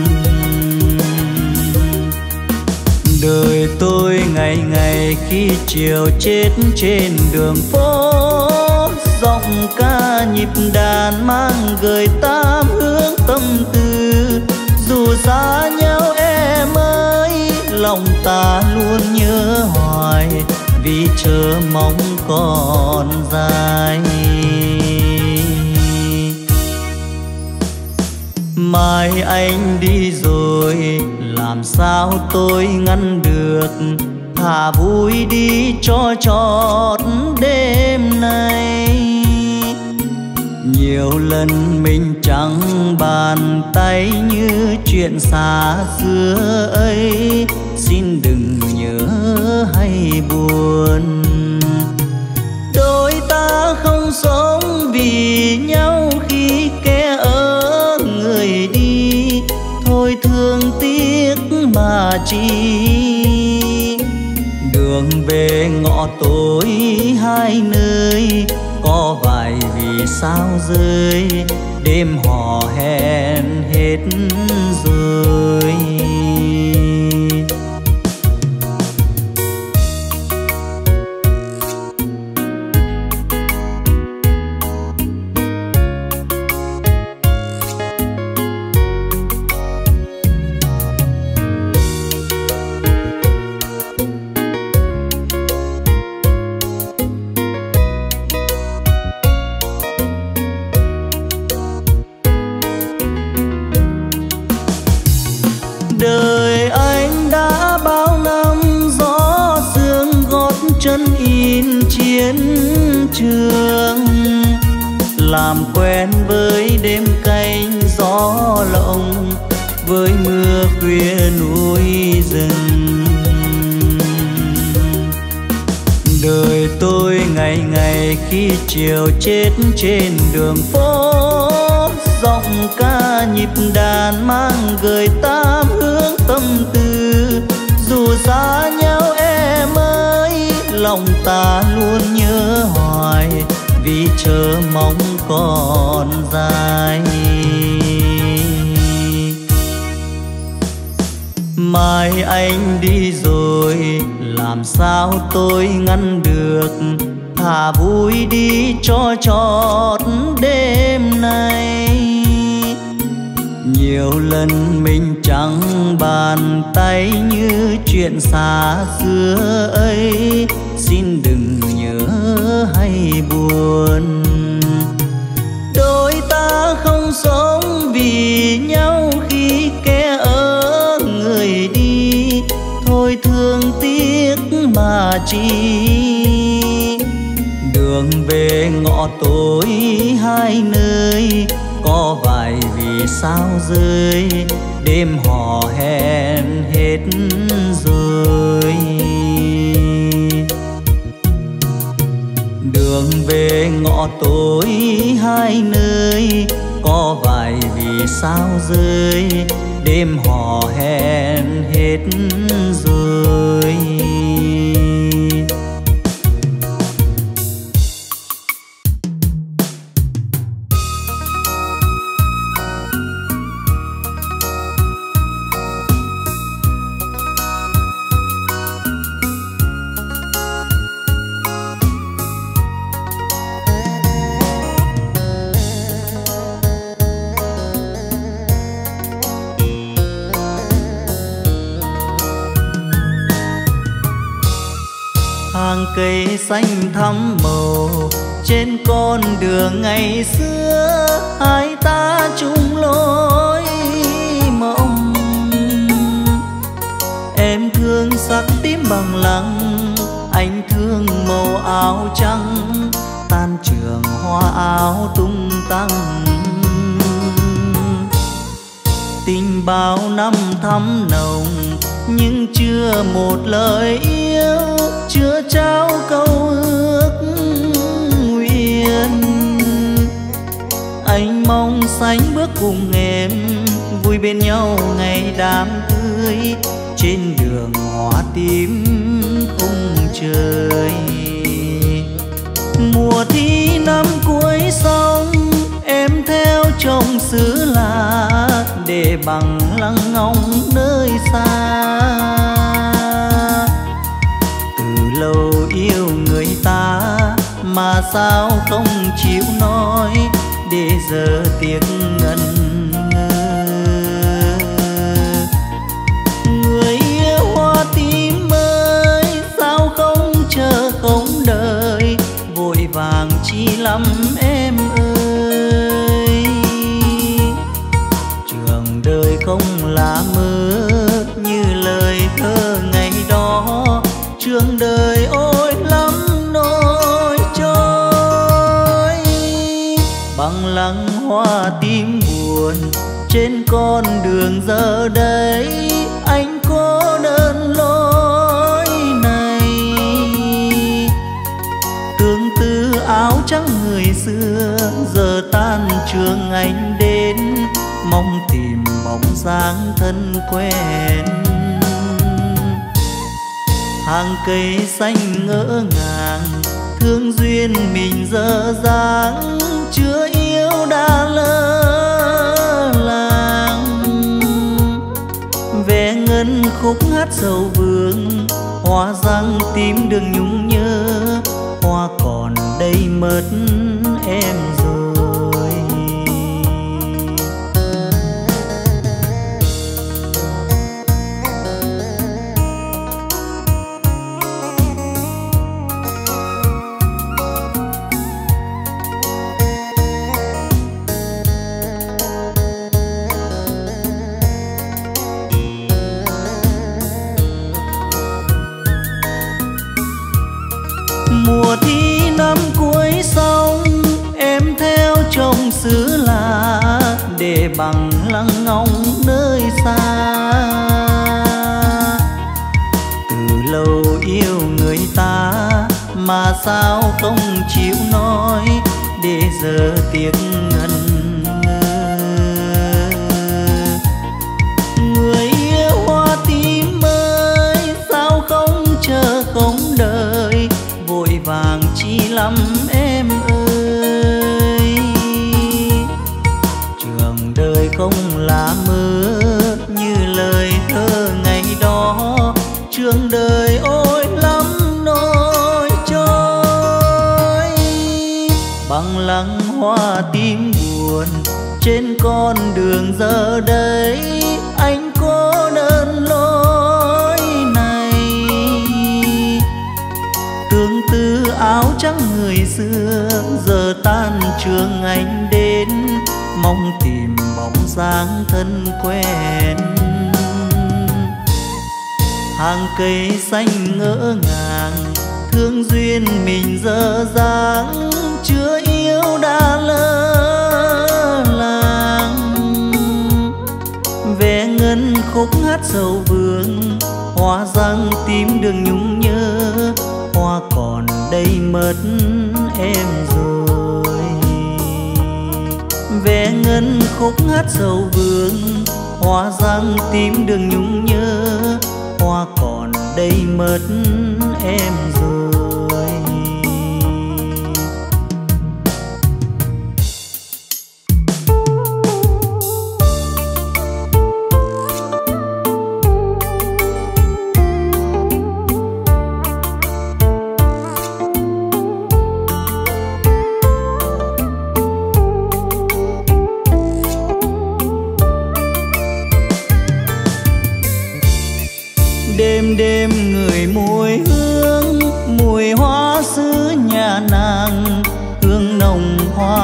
Đời tôi ngày ngày khi chiều chết trên đường phố, giọng ca nhịp đàn mang gửi tám hướng tâm tư. Dù xa nhau em ơi, lòng ta luôn nhớ hoài, vì chờ mong còn dài. Mai anh đi rồi, làm sao tôi ngăn được, thả vui đi cho chót đêm nay. Nhiều lần mình chẳng bàn tay như chuyện xa xưa ấy, xin đừng nhớ hay buồn. Đôi ta không sống vì nhau khi kẻ ở người đi, thôi thương tiếc mà chi. Đường về ngõ tối hai nơi, có vài vì sao rơi, đêm hò hẹn hết rồi. Đời anh đã bao năm gió sương gót chân in chiến trường, làm quen với đêm canh gió lộng, với mưa khuya núi rừng. Đời tôi ngày ngày khi chiều chết trên đường phố, giọng ca nhịp đàn mang gửi tám hướng tâm tư. Dù xa nhau em ơi, lòng ta luôn nhớ hoài, vì chờ mong còn dài. Mai anh đi rồi, làm sao tôi ngăn được, thả vui đi cho chót đêm nay. Nhiều lần mình chẳng bàn tay như chuyện xa xưa ấy, xin đừng nhớ hay buồn. Đôi ta không sống vì nhau khi kẻ ở người đi, thôi thương tiếc mà chi. Đường về ngõ tối hai nơi, có vài vì sao rơi, đêm hò hẹn hết rồi. Đường về ngõ tối hai nơi, có vài vì sao rơi, đêm hò hẹn hết rồi. cây xanh thắm màu trên con đường ngày xưa, hai ta chung lối mộng. Em thương sắc tím bằng lăng, anh thương màu áo trắng, tan trường hoa áo tung tăng. Tình bao năm thắm nồng nhưng chưa một lời yêu, chưa trao câu ước nguyện. Anh mong sánh bước cùng em, vui bên nhau ngày đám cưới, trên đường hoa tím khung trời. Mùa thi năm cuối xong, em theo chồng xứ lạ để bằng lăng ngóng nơi xa. Từ lâu yêu người ta mà sao không chịu nói, để giờ tiếc ngần ngơ. Người yêu hoa tím ơi, sao không chờ không đợi, vội vàng chi lắm em ơi. Trường đời không là mơ như lời thơ ngày đó, trường đời ôi lắm nỗi trôi. Bằng lăng hoa tím buồn trên con đường giờ đây, anh có đơn lối này. Tương tư áo trắng người xưa, giờ tan trường anh đến, mong tìm bóng dáng thân quen. Hàng cây xanh ngỡ ngàng, thương duyên mình dở dáng, chưa yêu đã lỡ làng. Ve ngân khúc hát sầu vương, hoa răng tím đường nhung nhớ, hoa còn đây mất em rồi. Mùa thi năm cuối xong, em theo chồng xứ lạ để bằng lăng ngóng nơi xa. Từ lâu yêu người ta mà sao không chịu nói, để giờ tiếc ngần ngơ. Người yêu hoa tím ơi, sao không chờ không đợi, vội vàng chi lắm em ơi. Trường đời không là mơ như lời thơ ngày đó, trường đời ôi lắm nỗi trôi. Bằng lăng hoa tím buồn trên con đường giờ đây, anh có đơn lối này. Tương tư áo trắng người xưa, giờ tan trường anh đến, mong tìm bóng dáng thân quen. Hàng cây xanh ngỡ ngàng, thương duyên mình dở dáng, chưa yêu đã lỡ làng. Ve ngân khúc hát sầu vương, hoa răng tím đường nhung nhớ, hoa còn đây mất em rồi. Ve ngân khúc hát sầu vương, hoa răng tím đường nhung nhớ, hoa còn đây mất em rồi. Đêm đêm người mùi hương,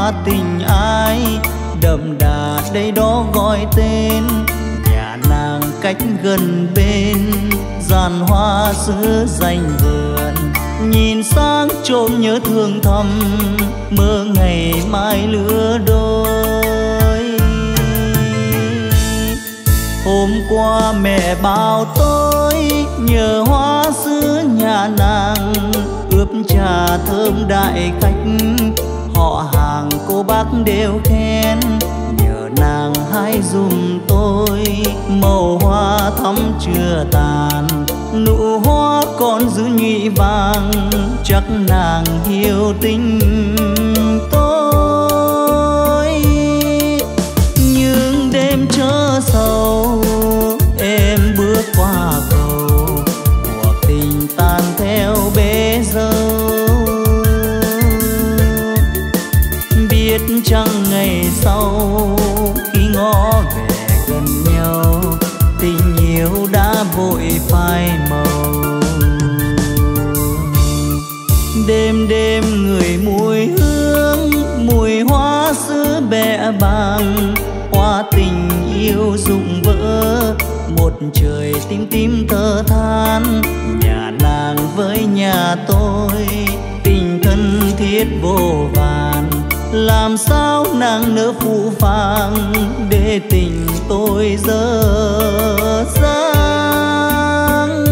hoa tình ai, đậm đà đây đó gọi tên. Nhà nàng cách gần bên, giàn hoa xưa danh vườn. Nhìn sang trộm nhớ thương thầm, mơ ngày mai lứa đôi. Hôm qua mẹ bảo tôi nhờ hoa sữa nhà nàng, ướp trà thơm đại khách. Họ hàng cô bác đều khen, nhờ nàng hãy dùm tôi màu hoa thắm chưa tàn. Nụ hoa còn giữ nhụy vàng, chắc nàng hiểu tình tôi. Nhưng đêm chớ sầu, em bước qua cầu, cuộc tình tan theo bể dâu. Biết chăng ngày sau khi ngó về gần nhau, tình yêu đã vội phai màu. Đêm đêm người mùi hương, mùi hoa sữa bẹ bàng. Hoa tình yêu rụng vỡ, một trời tím tím thở than. Nhà nàng với nhà tôi, tình thân thiết vô vàn. Làm sao nàng nỡ phụ phàng, để tình tôi dở dang.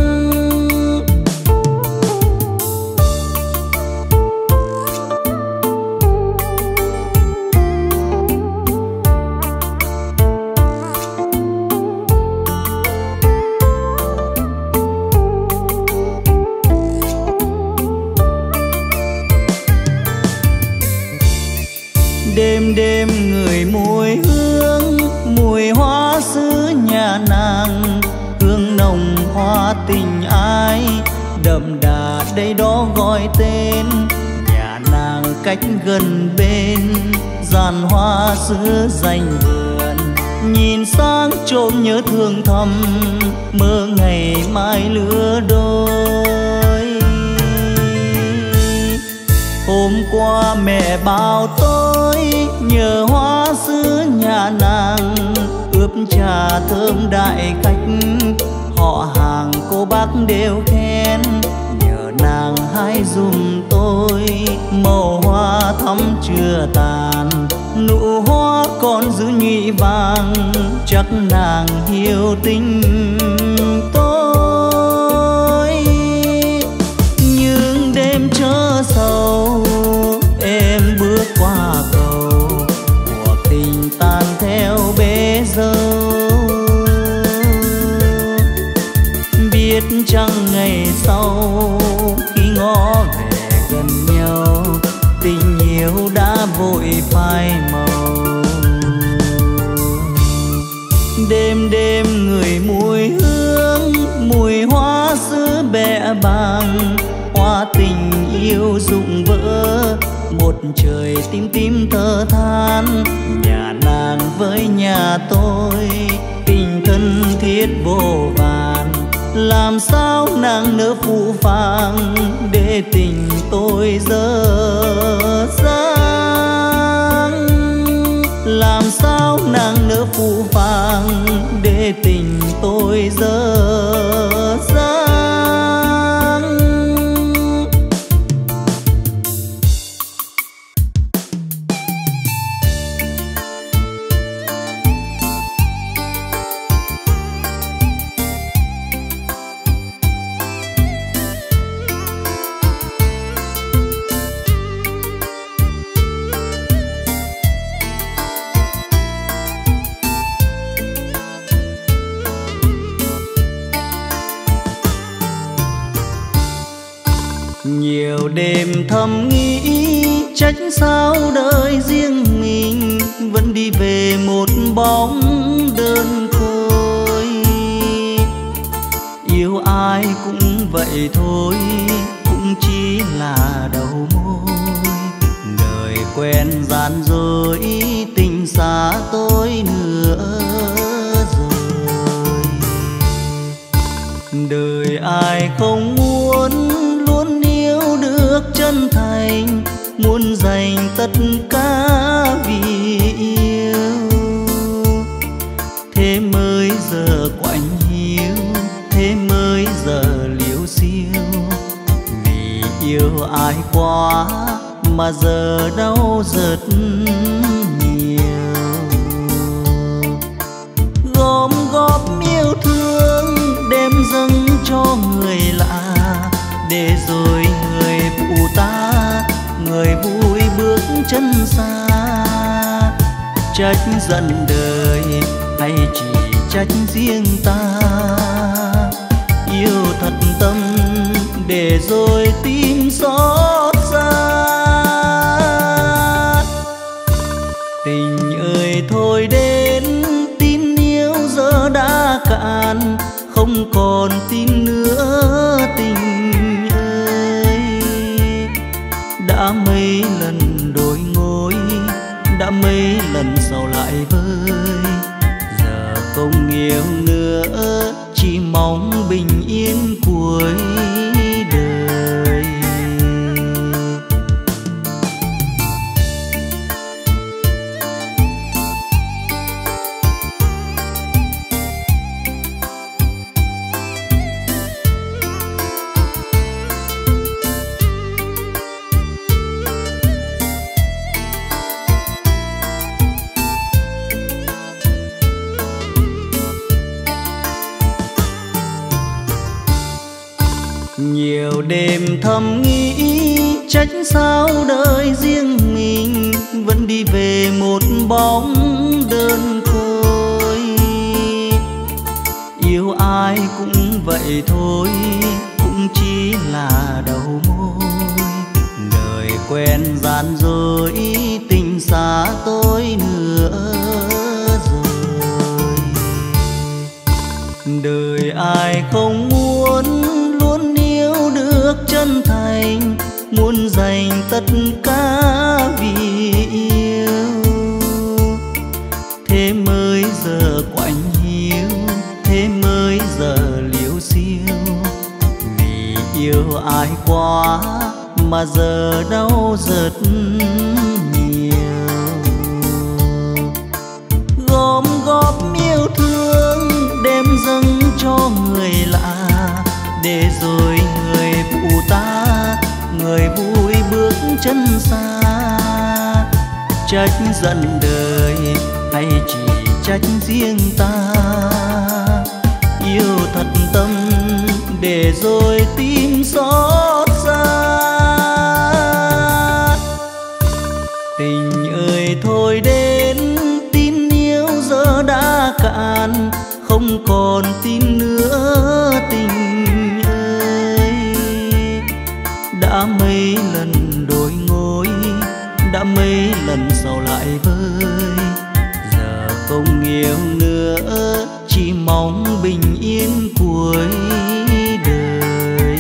Đêm đêm người mùi hương, mùi hoa sữa nhà nàng. Hương nồng hoa tình ai, đậm đà đây đó gọi tên. Nhà nàng cách gần bên, giàn hoa sữa danh vườn. Nhìn sang trộm nhớ thương thầm, mơ ngày mai lứa đôi. Hôm qua mẹ bảo tôi nhờ hoa sữa nhà nàng, ướp trà thơm đại khách. Họ hàng cô bác đều khen, nhờ nàng hãy dùm tôi màu hoa thắm chưa tàn. Nụ hoa còn giữ nhụy vàng, chắc nàng hiểu tình tôi. Nhưng đêm chớ sầu, em bước qua cầu, cuộc tình tan theo bể dâu. Biết chăng ngày sau khi ngó về gần nhau, tình yêu đã vội phai màu. Đêm đêm người mùi hương, mùi hoa sữa bẹ bàng. Hoa tình yêu rụng vỡ, một trời tím tím thở than. Nhà nàng với nhà tôi, tình thân thiết vô vàn. Làm sao nàng nỡ phụ phàng, để tình tôi dở dang. Làm sao nàng nỡ phụ phàng, để tình tôi dở dang. Nhiều đêm thầm nghĩ, trách sao đời riêng mình vẫn đi về một bóng đơn côi. Yêu ai cũng vậy thôi, cũng chỉ là đầu môi. Đời quen gian dối, tình xa tôi nữa rồi. Đời ai không muốn luôn yêu được chân thành, muốn dành dành tất cả vì yêu. Thế mới giờ quạnh hiu, thế mới giờ liễu xiêu, vì yêu ai quá mà giờ đau rất nhiều. Gom góp yêu thương đem dâng cho người lạ, để rồi người phụ ta, người vui bước chân xa. Trách giận đời hay chỉ trách riêng ta, yêu thật tâm để rồi tim xót xa. Tình ơi thôi đến, tin yêu giờ đã cạn, không còn tin nữa tình ơi. Đã mấy lần đổi ngôi, đã mấy lần sau lại vơi, giờ không yêu nữa, chỉ mong bình yên cuối đời. Nhiều đêm thầm nghĩ trách sao đời riêng mình vẫn đi về một bóng đơn côi. Yêu ai cũng vậy thôi, cũng chỉ là đầu môi. Đời quen gian dối, tình xa tôi nữa rồi. Đời ai không muốn luôn yêu được chân thành, muốn dành tất cả vì yêu. Thế mới giờ quạnh hiu, thế mới giờ liễu xiêu, vì yêu ai quá mà giờ đau rất nhiều. Gom góp yêu thương đem dâng cho người lạ, để rồi người phụ ta, người vui bước chân xa. Trách giận đời hay chỉ trách riêng ta, yêu thật tâm để rồi tim xót xa. Tình ơi thôi đến, tin yêu giờ đã cạn, không còn tin nữa tình ơi. Đã mấy lần đổi ngôi, đã mấy lần sau lại vơi, giờ không yêu nữa, chỉ mong bình yên cuối đời.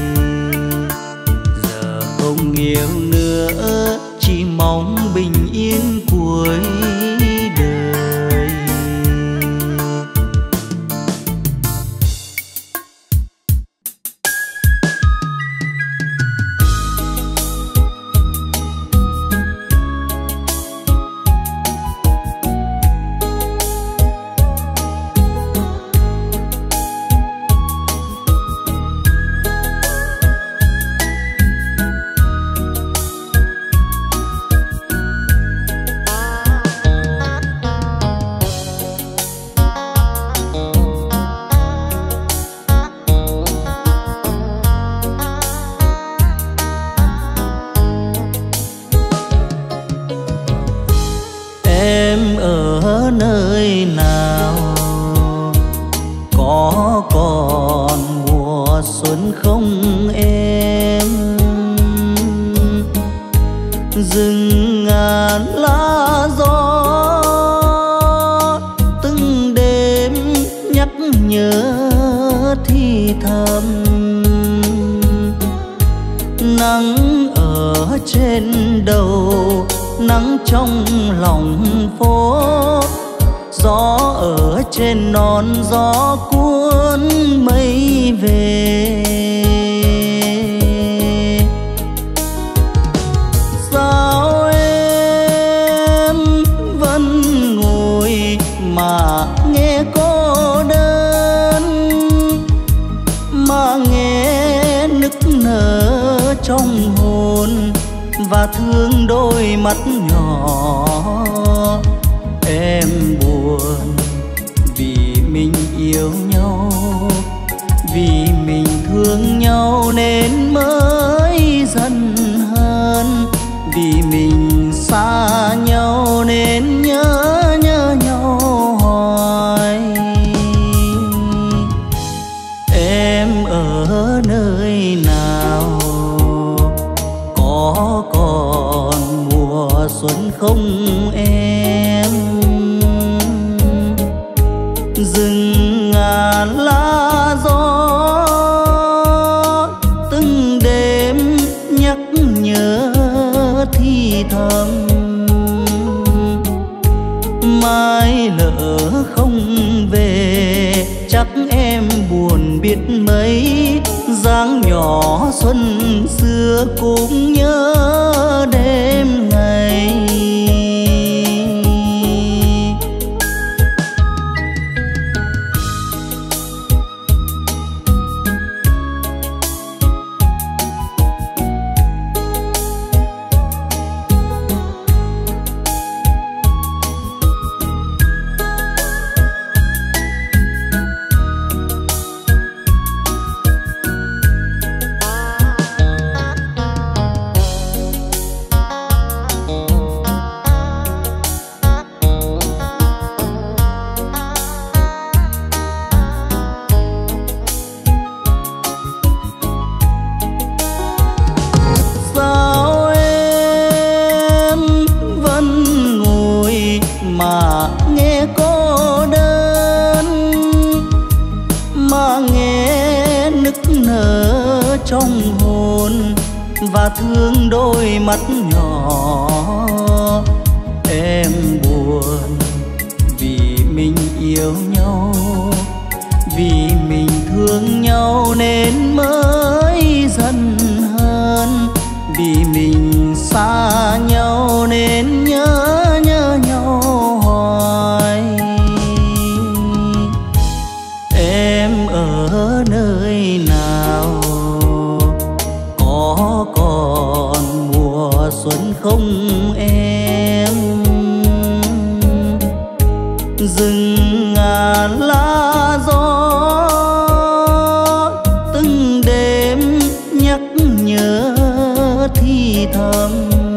Giờ không yêu nữa, chỉ mong bình yên cuối đời. Em ở nơi nào, có còn mùa xuân không em? Rừng ngàn lá gió từng đêm nhắc nhớ thì thầm. Nắng ở trên đầu, nắng trong lòng phố, gió ở trên non, gió cuốn mây về. Sao mà nghe cô đơn, mà nghe nức nở trong hồn và thương đôi mắt nhỏ. Em buồn vì mình yêu nhau, vì mình thương nhau nên mới dần hơn, vì mình xa nhau nên nhớ nhớ nhau hoài. Em ở nơi nào, có còn mùa xuân không em? Rừng ngàn lá gió từng đêm nhắc nhớ thì thầm, mai lỡ không về chắc em buồn biết mấy. Dáng nhỏ xuân xưa cũng nhớ đêm ngày. Mà nghe cô đơn, mà nghe nức nở trong hồn và thương đôi mắt nhỏ. Em buồn vì mình yêu nhau, vì mình thương nhau nên mới dần hơn, vì mình xa nhau nên nhớ nhớ nhau hoài. Em ở nơi nào, có còn mùa xuân không em? Rừng ngàn lá gió từng đêm nhắc nhớ thì thầm,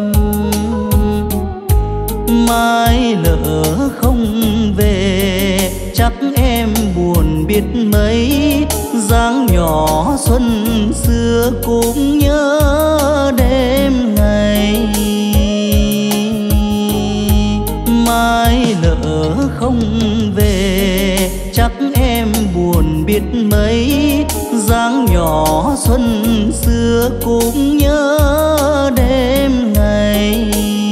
mai lỡ không về chắc em buồn biết mấy. Dáng nhỏ xuân xưa cũng nhớ đêm ngày, mai lỡ không về chắc em buồn biết mấy. Dáng nhỏ xuân xưa cũng nhớ đêm ngày.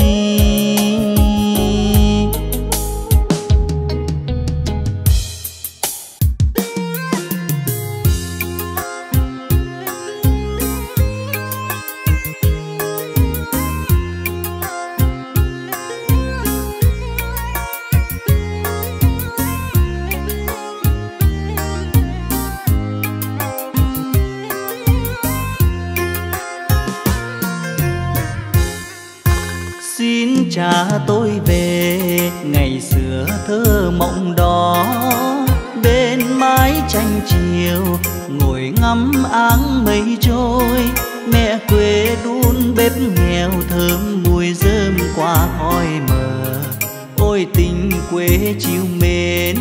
Xin cha tôi về ngày xưa thơ mộng đó, bên mái tranh chiều ngồi ngắm áng mây trôi. Mẹ quê đun bếp nghèo thơm mùi rơm qua khói mờ, ôi tình quê chiều mến.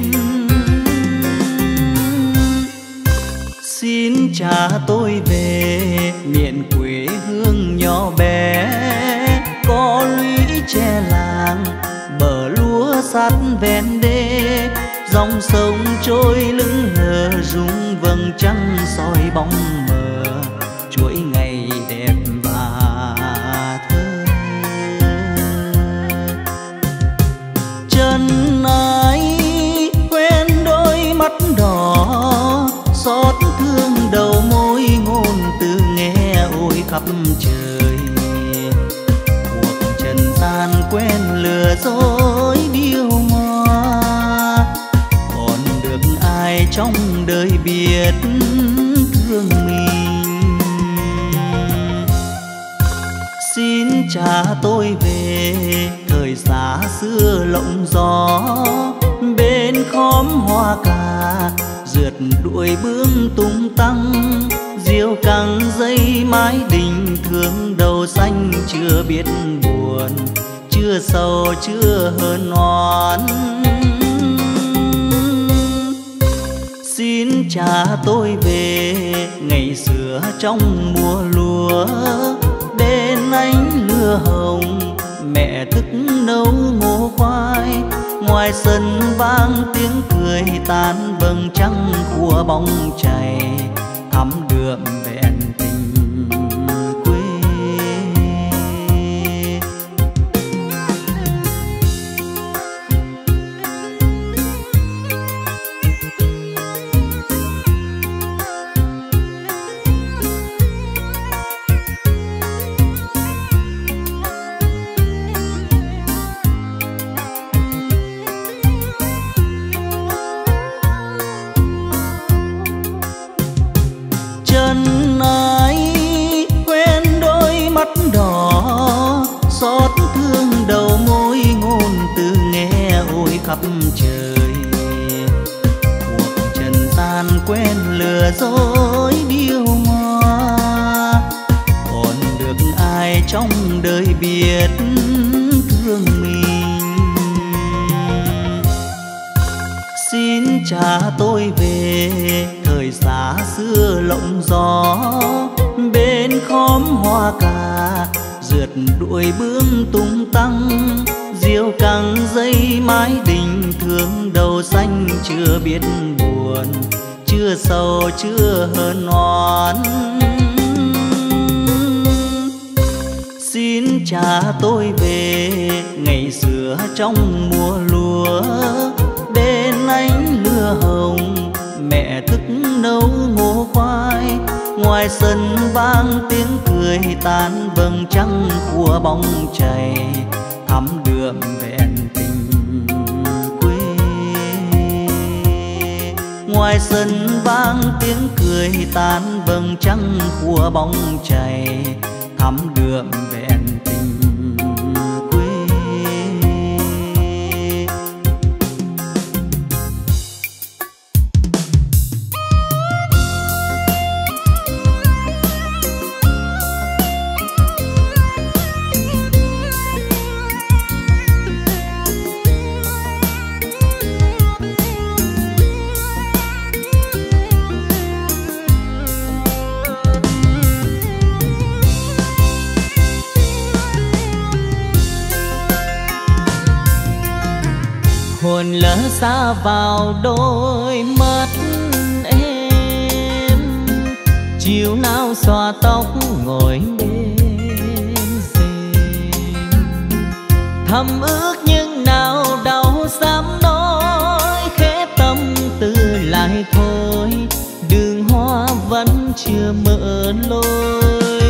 Xin cha tôi về miền quê hương nhỏ bé, có lũy tre làng bờ lúa sát ven đê. Dòng sông trôi lững lờ rung vầng trăng soi bóng mờ, chuỗi ngày đẹp và thơ. Chân ai quen đôi mắt đỏ, xót thương đầu môi ngôn từ nghe ôi khắp trời. Cuộc trần gian quen lừa dối điêu ngoa, trả tôi về thời xa xưa lộng gió, bên khóm hoa cà rượt đuổi bướm tung tăng, diều căng dây mái đình thương đầu xanh chưa biết buồn, chưa sầu chưa hờn oán. Xin trả tôi về ngày xưa trong mùa lúa, đến ánh lửa hồng mẹ thức nấu ngô khoai, ngoài sân vang tiếng cười tan vầng trăng của bóng chày thắm đượm vẹn tình quê. Xót thương đầu môi ngôn từ nghe ôi khắp trời, cuộc trần gian quen lừa dối điêu hoa, còn được ai trong đời biết thương mình. Xin trả tôi về thời xa xưa lộng gió, bên khóm hoa cà rượt đuổi bướm tung tăng, diều căng dây mái đình thương đầu xanh chưa biết buồn, chưa sầu chưa hờn oán. Xin trả tôi về ngày xưa trong mùa lúa, bên ánh lửa hồng mẹ thức nấu ngô khoai, ngoài sân vang tiếng cười tan vầng trăng của bóng chày thắm đượm vẹn tình quê. Ngoài sân vang tiếng cười tan vầng trăng của bóng chày thắm đượm vẹn tình quê. Hồn lỡ xa vào đôi mắt em, chiều nào xòa tóc ngồi bên rèm, thầm ước nhưng nào đâu dám nói, khẽ tâm tư lại thôi, đường hoa vẫn chưa mở lối.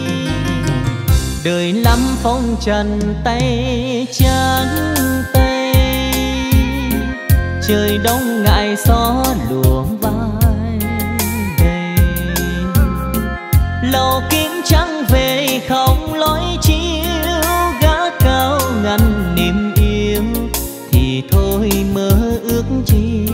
Đời lắm phong trần tay trắng tay, trời đông ngại gió lùa vai đầy, lầu kính trắng về không lối chiếu, gác cao ngăn niềm yêu thì thôi mơ ước chi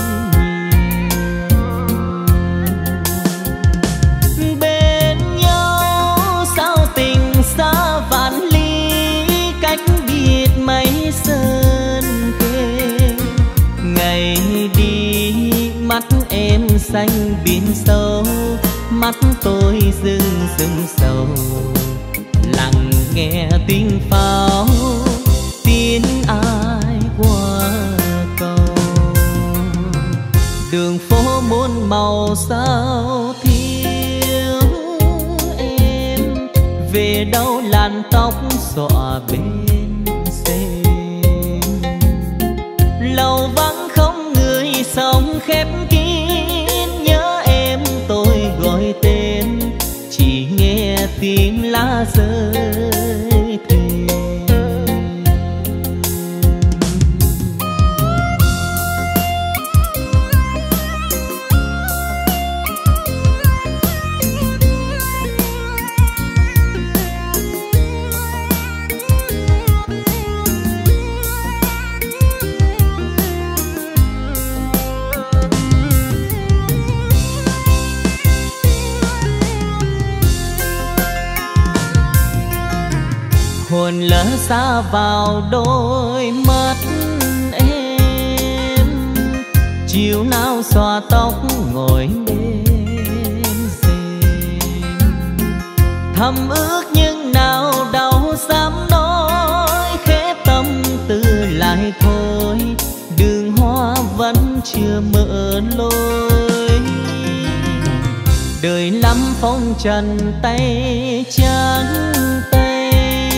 nhiều. Bên nhau sao tình xa vạn ly, cách biệt mấy sơn khê, ngày đi mắt em xanh biển sâu, mắt tôi rưng rưng sầu, lặng nghe tiếng pháo tiếng ai qua cầu. Đường phố muôn màu sao thiếu em, về đâu làn tóc xõa bên xem, lầu vắng không người sống khép kín, nhớ em tôi gọi tên chỉ nghe tiếng lá rơi thềm. mình lỡ xa vào đôi mắt em. Chiều nào xòa tóc ngồi bên rèm, thầm ước nhưng nào đâu dám nói, khép tâm tư lại thôi, đường hoa vẫn chưa mở lối. Đời lắm phong trần tay trắng tay,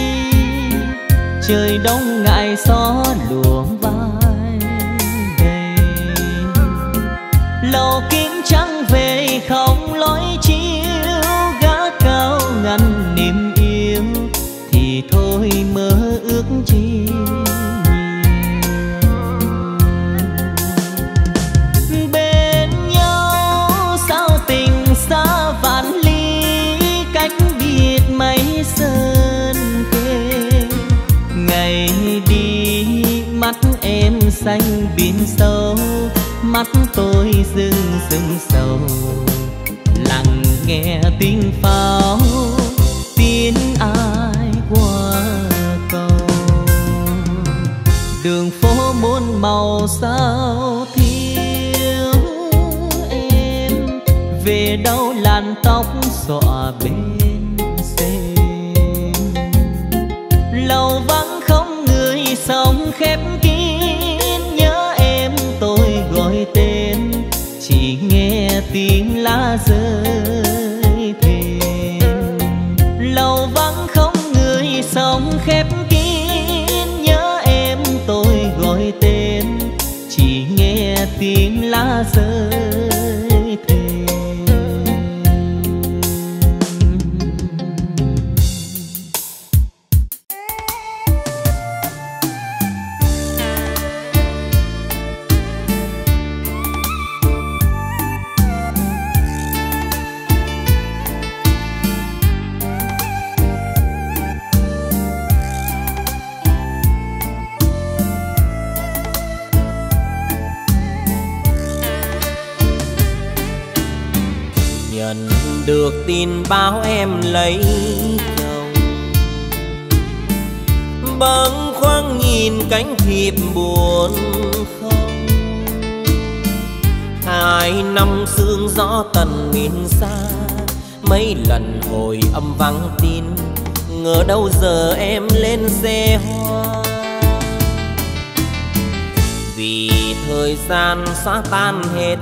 trời đông ngại gió lùa vai đầy. Lầu kính trắng về không lối chiếu, gác cao ngăn niềm yêu thì thôi mơ ước chi. Bên nhau sao tình xa vạn ly, cách biệt mấy sơn kề. Ngày đi mắt em xanh biển sâu, mắt tôi rưng rưng sầu, lặng nghe tiếng pháo tiếng ai qua cầu. Đường phố muôn màu sao thiếu em, về đâu làn tóc xõa bên rèm. Lầu vắng không người sống khép kín, nhớ em tôi gọi tên, chỉ nghe tiếng lá rơi thềm. Lầu vắng không người sống khép kín, nhớ em tôi gọi tên, chỉ nghe tiếng lá rơi thềm. Nhận được tin báo em lấy chồng, bâng khuâng nhìn cánh thiệp buồn không. Hai năm sương gió tận miền xa, mấy lần hồi âm vắng tin, ngờ đâu giờ em lên xe hoa. Vì thời gian xóa tan hết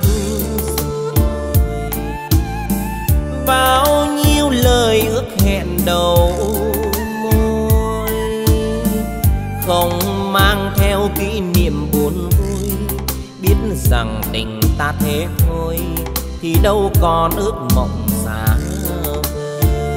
bao nhiêu lời ước hẹn đầu môi, không mang theo kỷ niệm buồn vui. Biết rằng tình ta thế thôi thì đâu còn ước mộng xa vời.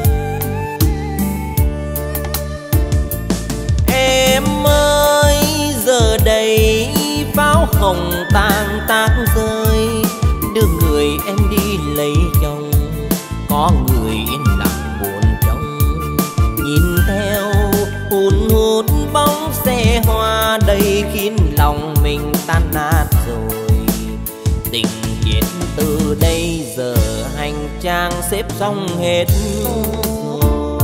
Em ơi giờ đây pháo hồng tang tác rơi, đưa người em đi lấy chồng, có người yên lặng buồn trông. Nhìn theo hun hút bóng xe hoa đầy khiến lòng mình tan nát rồi. Tình chuyện từ đây giờ hành trang xếp xong hết rồi,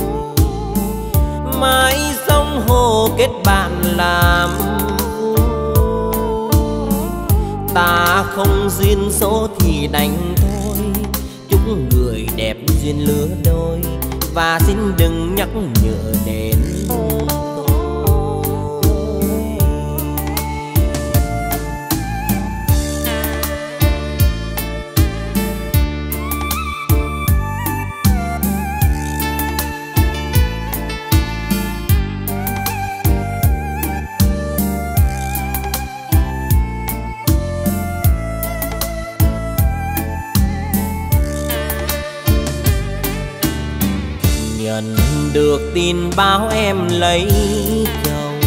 mãi sông hồ kết bạn làm vui. Ta không duyên số thì đành thôi, chúc người đẹp duyên lứa đôi, và xin đừng nhắc nhở đến tôi. Nhận được tin báo em lấy chồng,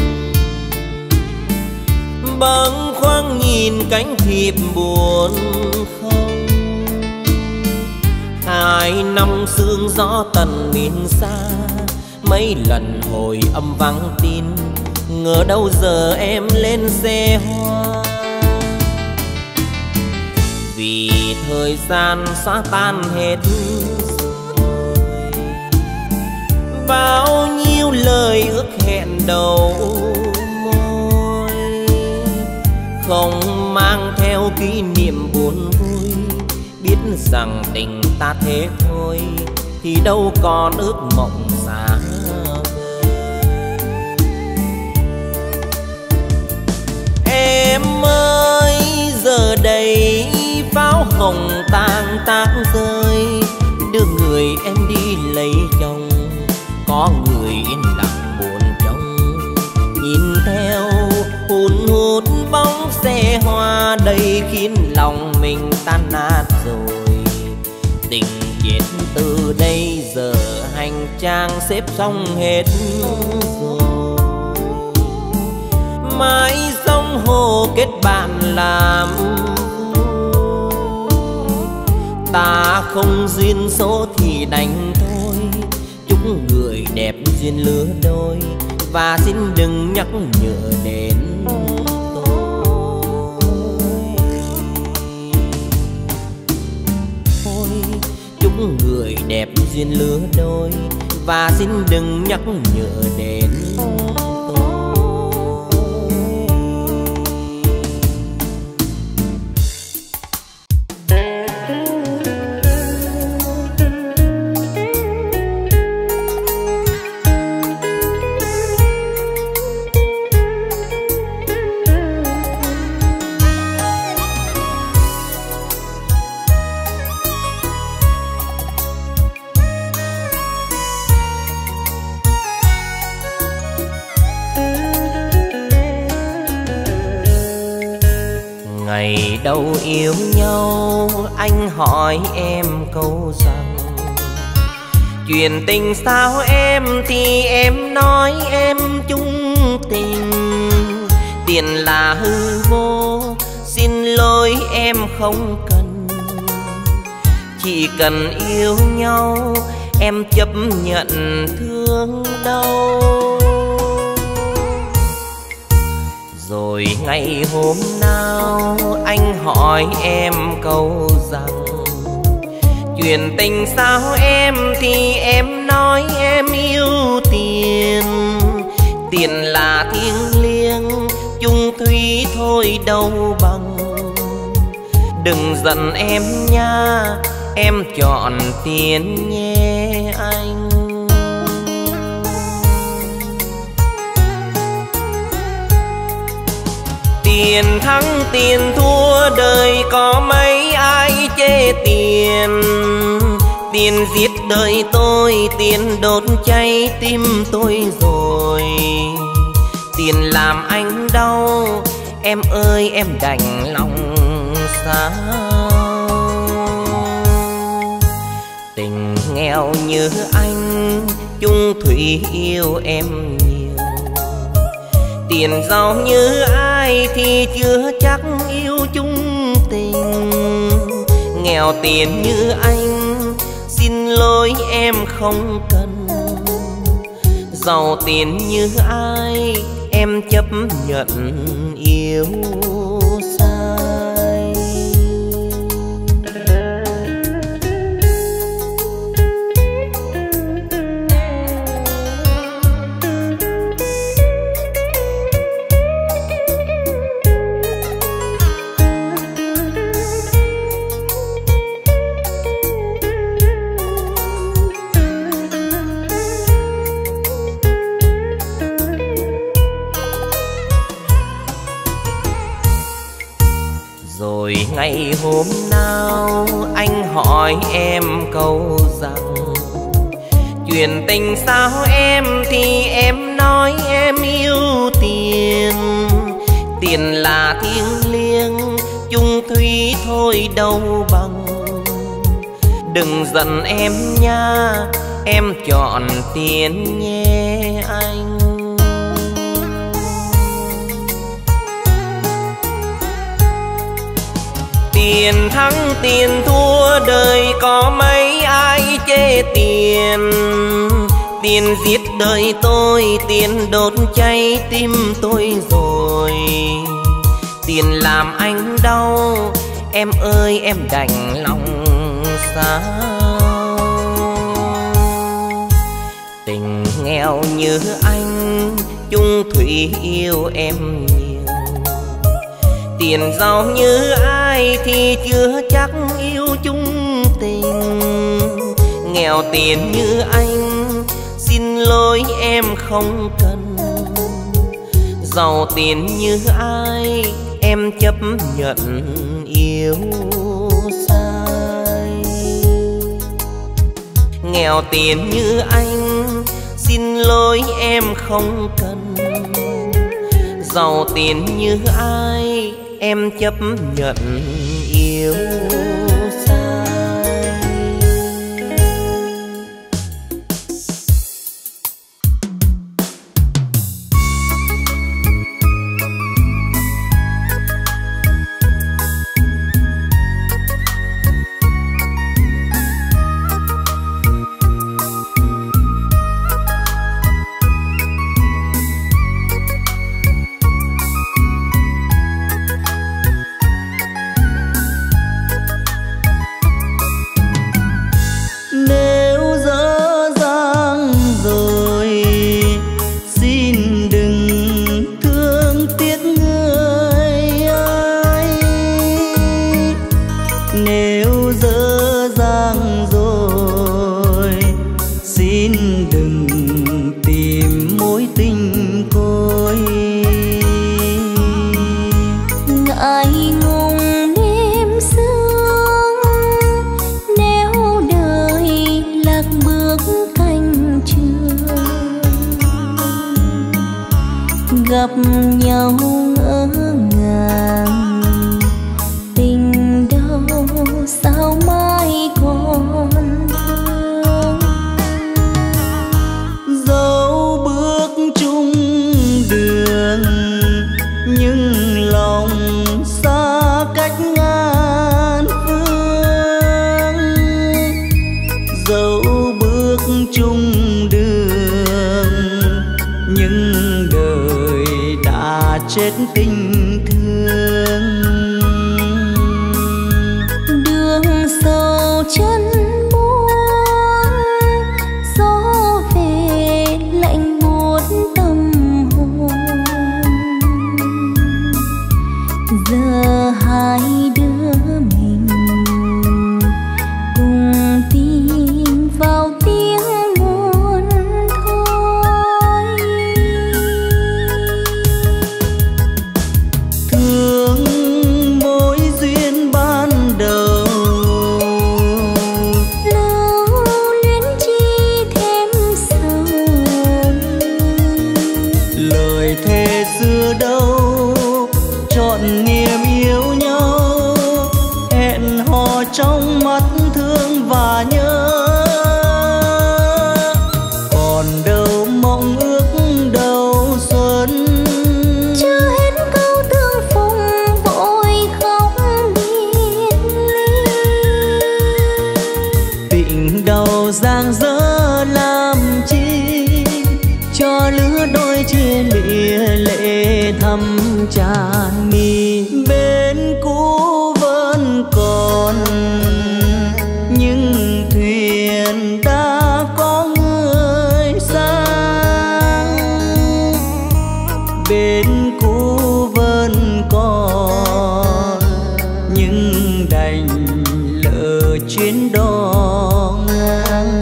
bâng khuâng nhìn cánh thiệp buồn không. Hai năm sương gió tận miền xa, mấy lần hồi âm vắng tin, ngờ đâu giờ em lên xe hoa. Vì thời gian xóa tan hết bao nhiêu lời ước hẹn đầu môi, không mang theo kỷ niệm buồn vui. Biết rằng tình ta thế thôi thì đâu còn ước mộng xa vời. Em ơi giờ đây pháo hồng tàn tác rơi, đưa người em đi lấy chồng, có người yên lặng buồn trông. Nhìn theo hun hút bóng xe hoa đầy khiến lòng mình tan nát rồi. Tình chết từ đây giờ hành trang xếp xong hết rồi. Mãi sông hồ kết bạn làm ta không duyên số thì đành thôi. Chúc người đẹp duyên lứa đôi và xin đừng nhắc nhở đến tôi. Ôi, chúc người đẹp duyên lứa đôi và xin đừng nhắc nhở đến tôi. Ngày đầu yêu nhau anh hỏi em câu rằng chuyện tình sao em, thì em nói em chung tình. Tiền là hư vô, xin lỗi em không cần. Chỉ cần yêu nhau em chấp nhận thương đau. Rồi ngày hôm nào anh hỏi em câu rằng chuyện tình sao em, thì em nói em yêu tiền. Tiền là thiêng liêng, chung thủy thôi đâu bằng. Đừng giận em nha, em chọn tiền nhé anh. Tiền thắng tiền thua đời có mấy ai chê tiền. Tiền giết đời tôi, tiền đốt cháy tim tôi rồi. Tiền làm anh đau, em ơi em đành lòng sao. Tình nghèo như anh, chung thủy yêu em nhiều. Tiền giàu như ai thì chưa chắc yêu chung tình. Nghèo tiền như anh, xin lỗi em không cần. Giàu tiền như ai, em chấp nhận yêu sai. Rồi ngày hôm nào anh hỏi em câu rằng chuyện tình sao em, thì em nói em yêu tiền. Tiền là thiêng liêng, chung thủy thôi đâu bằng. Đừng giận em nha, em chọn tiền nhé anh. Tiền thắng tiền thua đời có mấy ai chê tiền. Tiền giết đời tôi, tiền đốt cháy tim tôi rồi. Tiền làm anh đau, em ơi em đành lòng sao. Tình nghèo như anh chung thủy yêu em nhiều. Tiền giàu như ai thì chưa chắc yêu chung tình. Nghèo tiền như anh xin lỗi em không cần. Giàu tiền như ai em chấp nhận yêu sai. Nghèo tiền như anh xin lỗi em không cần. Giàu tiền như ai em chấp nhận yêu sai. Gặp nhau ngỡ ngàng, tình đâu sao mãi còn thương. Dẫu bước chung đường nhưng lòng xa cách ngàn phương. Dẫu bước chung đường nhưng đời đã chết tình thương. Đường sâu chân buồn, gió về lạnh buốt tâm hồn. Giờ hai đứa mình cùng tin vào tiếng buồn thôi. Thương mối duyên ban đầu, lưu luyến chi thêm sầu. lời thề xưa đâu trọn niềm yêu nhau. Hẹn hò trong mắt thương và nhớ, còn đâu mong ước đầu xuân. Chưa hết câu tương phùng vội khóc biệt ly. Tình đầu giang dở làm chi, cho lứa đôi chia lìa lệ thắm tràn mi. Bên cũ vẫn còn nhưng thuyền đã có người sang. Bên cũ vẫn còn nhưng đành lỡ chuyến đò ngang.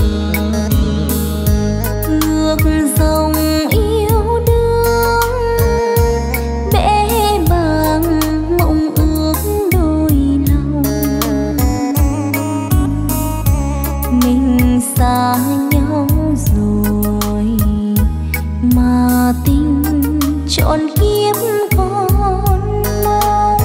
Ngược dòng yêu đương vẽ bằng mộng ước đôi lòng. Mình xa nhau rồi mà tình trọn kiếp còn mong.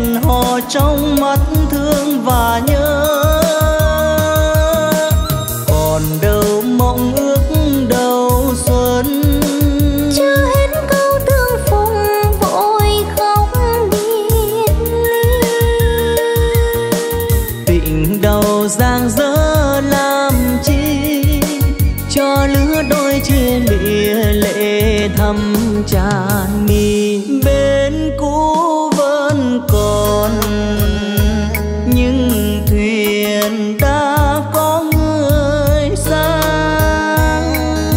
hẹn hò trong mắt thương và nhớ. Còn đâu mộng ước đầu xuân, chưa hết câu tương phùng vội khóc biệt ly. Tình đầu giang dở làm chi, cho lứa đôi chia lìa lệ thăm tràn mi. Bên cũ vẫn còn những thuyền đã có người sang,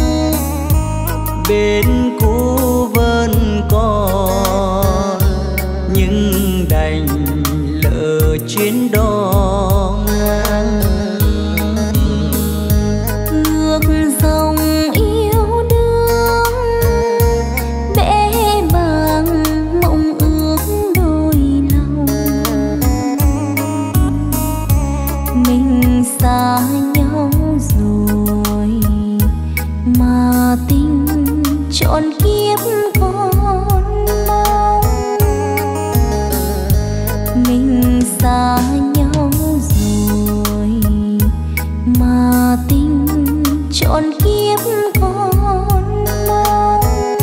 bên cũ vẫn còn nhưng đành lỡ chuyến đò ngang. Ngược dòng yêu đương vẽ bằng mộng ước đôi lòng, mình xa nhau rồi mà tình trọn kiếp còn mong. Mình xa nhau rồi mà tình trọn kiếp còn mong.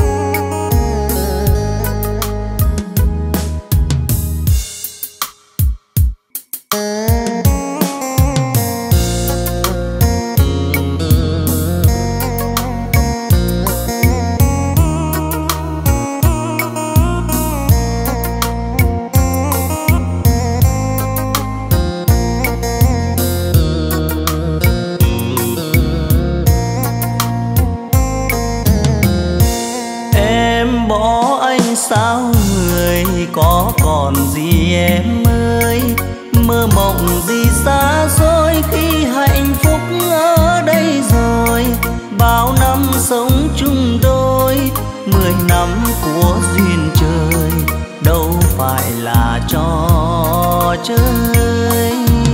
Em bỏ anh sao người có còn gì em ơi, mơ mộng gì xa xôi khi hạnh phúc ở đây rồi. Bao năm sống chung đôi, mười năm của duyên trời, đâu phải là trò chơi.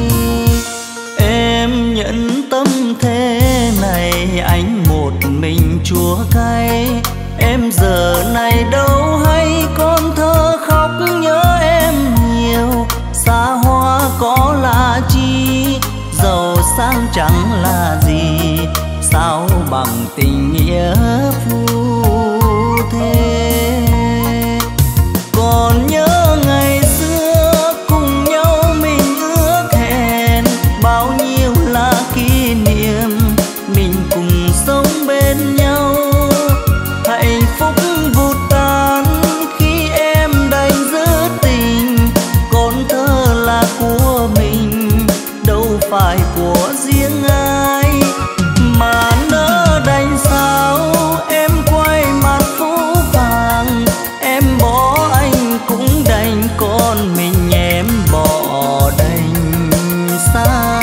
Em nhẫn tâm thế này, anh một mình chúa cay. Em giờ này đâu hay con thơ khóc nhớ em nhiều. Xa hoa có là chi, giàu sang chẳng là gì, sao bằng tình nghĩa phu thê. Còn nhớ ngày xưa cùng nhau mình ước hẹn, bao nhiêu là kỷ niệm mình cùng sống bên nhau. Hạnh phúc vụt tan khi em đành giữ tình, con thơ là của mình đâu phải của riêng ai. Mà nỡ đành sao em quay mặt phũ phàng, em bỏ anh cũng đành, con mình em bỏ đành sao.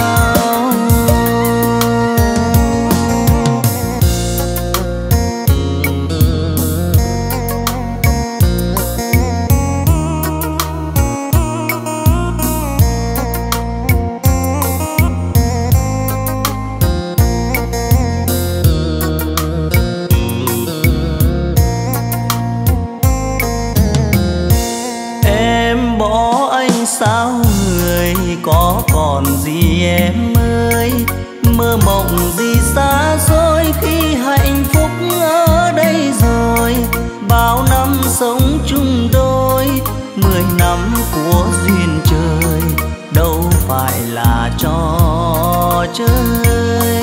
Sao người có còn gì em ơi, mơ mộng gì xa xôi khi hạnh phúc ở đây rồi. Bao năm sống chung đôi, mười năm của duyên trời, đâu phải là trò chơi.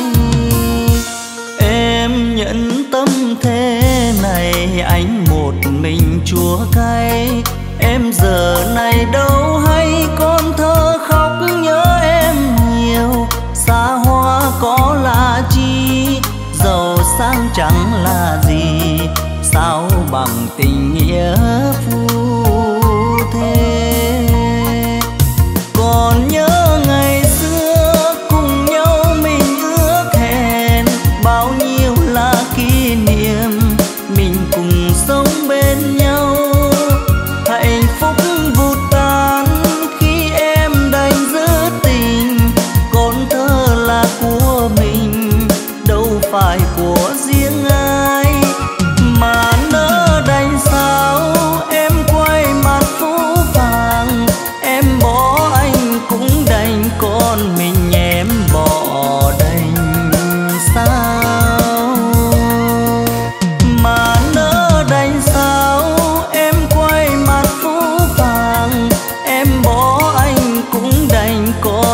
Em nhẫn tâm thế này, anh một mình chúa cay. Em giờ này đâu hay con thơ khóc nhớ em nhiều. Xa hoa có là chi, giàu sang chẳng là gì, sao bằng tình nghĩa phu thê. Còn nhớ ngày xưa cùng nhau mình ước hẹn, bao nhiêu là kỷ niệm mình cùng sống bên nhau. Hạnh phúc vụt tan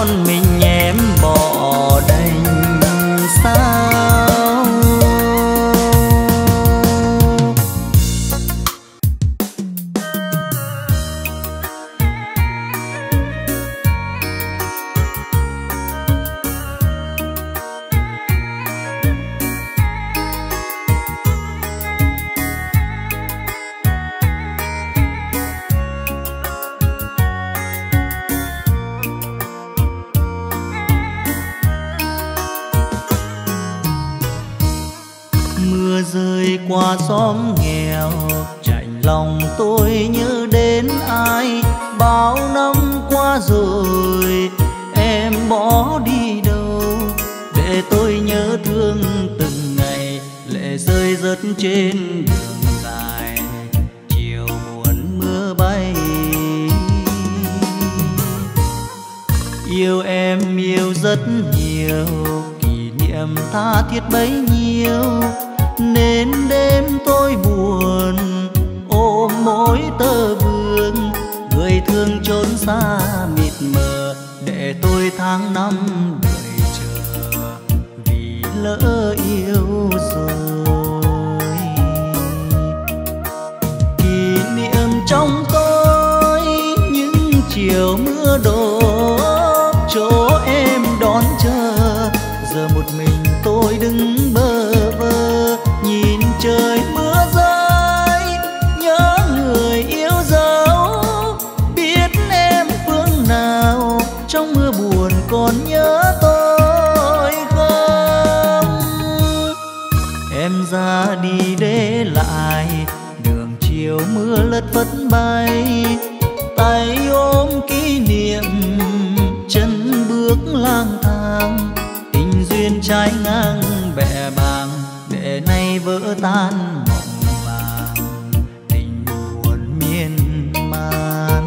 còn mình em bỏ đành sao. Qua xóm nghèo chạnh lòng tôi nhớ đến ai, bao năm qua rồi em bỏ đi đâu, để tôi nhớ thương từng ngày lệ rơi rớt trên đường dài, chiều buồn mưa bay. Yêu em yêu rất nhiều, kỷ niệm tha thiết bấy nhiêu, nên đêm tôi buồn ôm mỗi tơ vương, người thương trốn xa mịt mờ, để tôi tháng năm đợi chờ vì lỡ yêu rồi. Kỷ niệm trong tôi những chiều mưa đổ, chỗ em đón chờ, giờ một mình tôi đứng bơ vơ nhìn trời mưa rơi, nhớ người yêu dấu, biết em phương nào trong mưa buồn còn nhớ tôi không. Em ra đi để lại đường chiều mưa lất phất bay, tay ôm kỷ niệm chân bước lang thang, tình duyên trái ngang bẹ bàng, để nay vỡ tan mộng vàng, tình buồn miên man.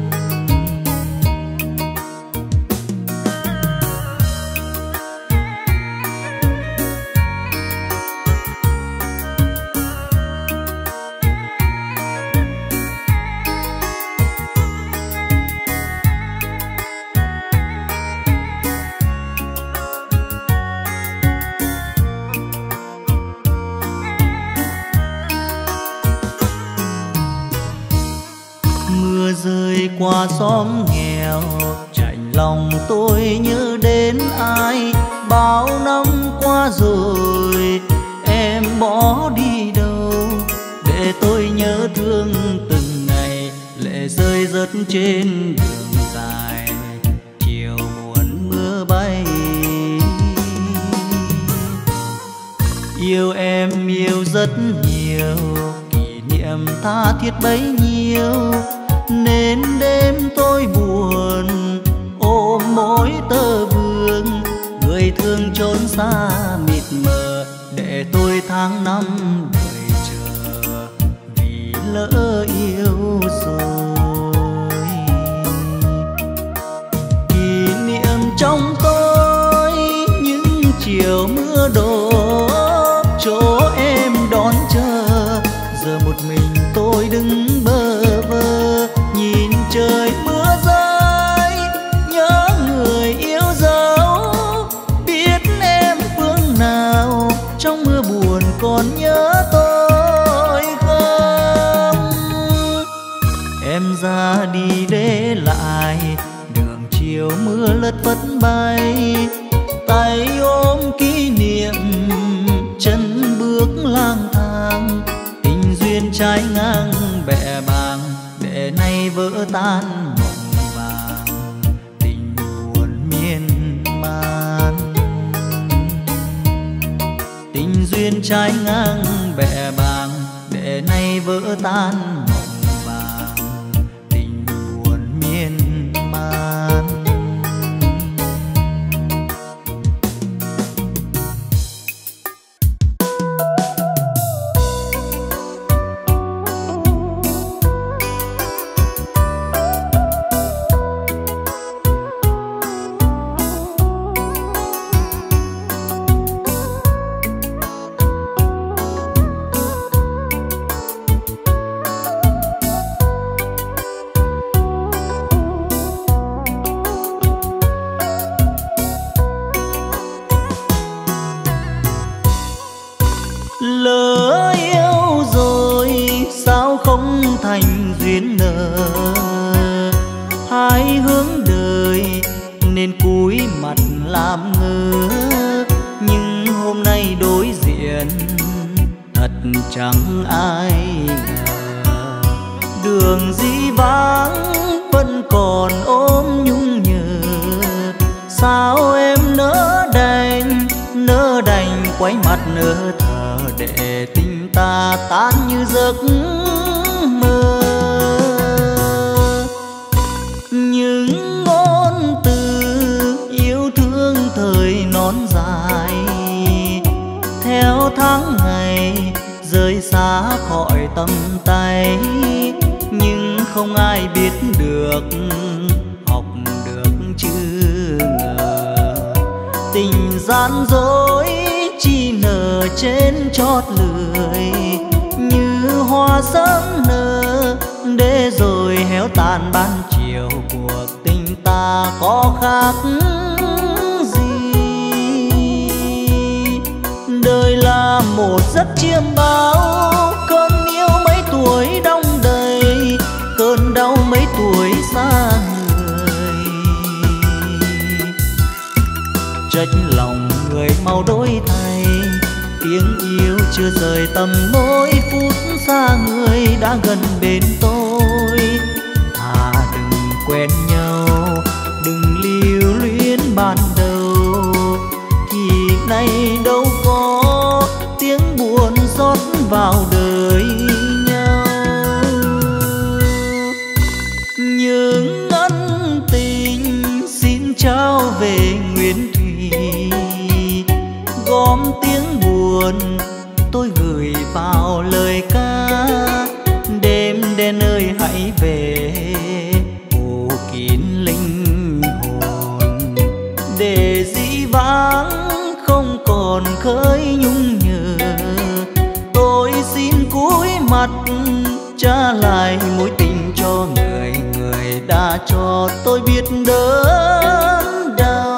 Rơi qua xóm nghèo chạnh lòng tôi nhớ đến ai, bao năm qua rồi em bỏ đi đâu, để tôi nhớ thương từng ngày lệ rơi rớt trên đường dài, chiều buồn mưa bay. Yêu em yêu rất nhiều, kỷ niệm tha thiết bấy nhiêu, nên đêm tôi buồn ôm mỗi tơ vương, người thương trốn xa mịt mờ, để tôi tháng năm đợi chờ vì lỡ yêu rồi. Kỷ niệm trong tôi những chiều mưa đổ, chỗ em đón chờ, giờ một mình tôi đứng bơ vơ nhìn trời mưa rơi, nhớ người yêu dấu, biết em phương nào trong mưa buồn còn nhớ tôi không. Em ra đi để lại đường chiều mưa lất phất bay, tay ôm kỷ niệm chân bước lang thang, tình duyên trái ngang bẹ bàng, để nay vỡ tan mộng vàng, tình buồn miên man. Tình duyên trái ngang bẹ bàng, để nay vỡ tan mộng vàng, tình buồn miên man. không thành duyên nợ. Hai hướng đời nên cúi mặt làm ngơ, nhưng hôm nay đối diện thật chẳng ai ngờ. Đường dĩ vãng vẫn còn ôm nhung nhớ, sao em nỡ đành nỡ đành quay mặt nỡ thờ để tình ta tan như giấc mơ. Những ngôn từ yêu thương thời non dài theo tháng ngày rơi xa khỏi tầm tay, nhưng không ai biết được học được chưa ngờ. Tình gian dối chỉ nở trên chót lưỡi, như hoa sớm nở để rồi héo tàn ban chiều. Cuộc tình ta có khác gì? Đời là một giấc chiêm bao, cơn yêu mấy tuổi đong đầy, cơn đau mấy tuổi xa người. Trách lòng người mau đổi thay, tiếng yêu chưa rời tầm mỗi phút xa người đã gần bên tôi. Thà đừng quen nhau, đừng lưu luyến ban đầu, thì nay đâu có tiếng buồn rót vào đời nhau. Những ân tình xin trao về nguyên thủy, gom tiếng buồn tôi gửi vào lời ca. Đêm đen ơi hãy về phủ kín linh hồn, để dĩ vãng không còn khơi nhung nhớ. Tôi xin cúi mặt trả lại mối tình cho người, người đã cho tôi biết đớn đau.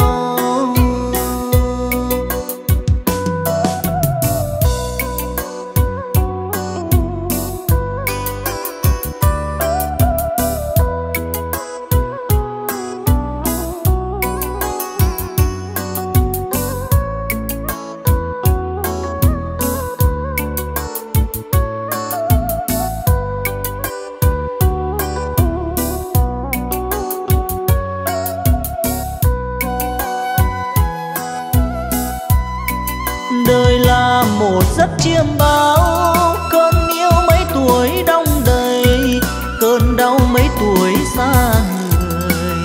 Đời là một giấc chiêm bao, cơn yêu mấy tuổi đong đầy, cơn đau mấy tuổi xa người.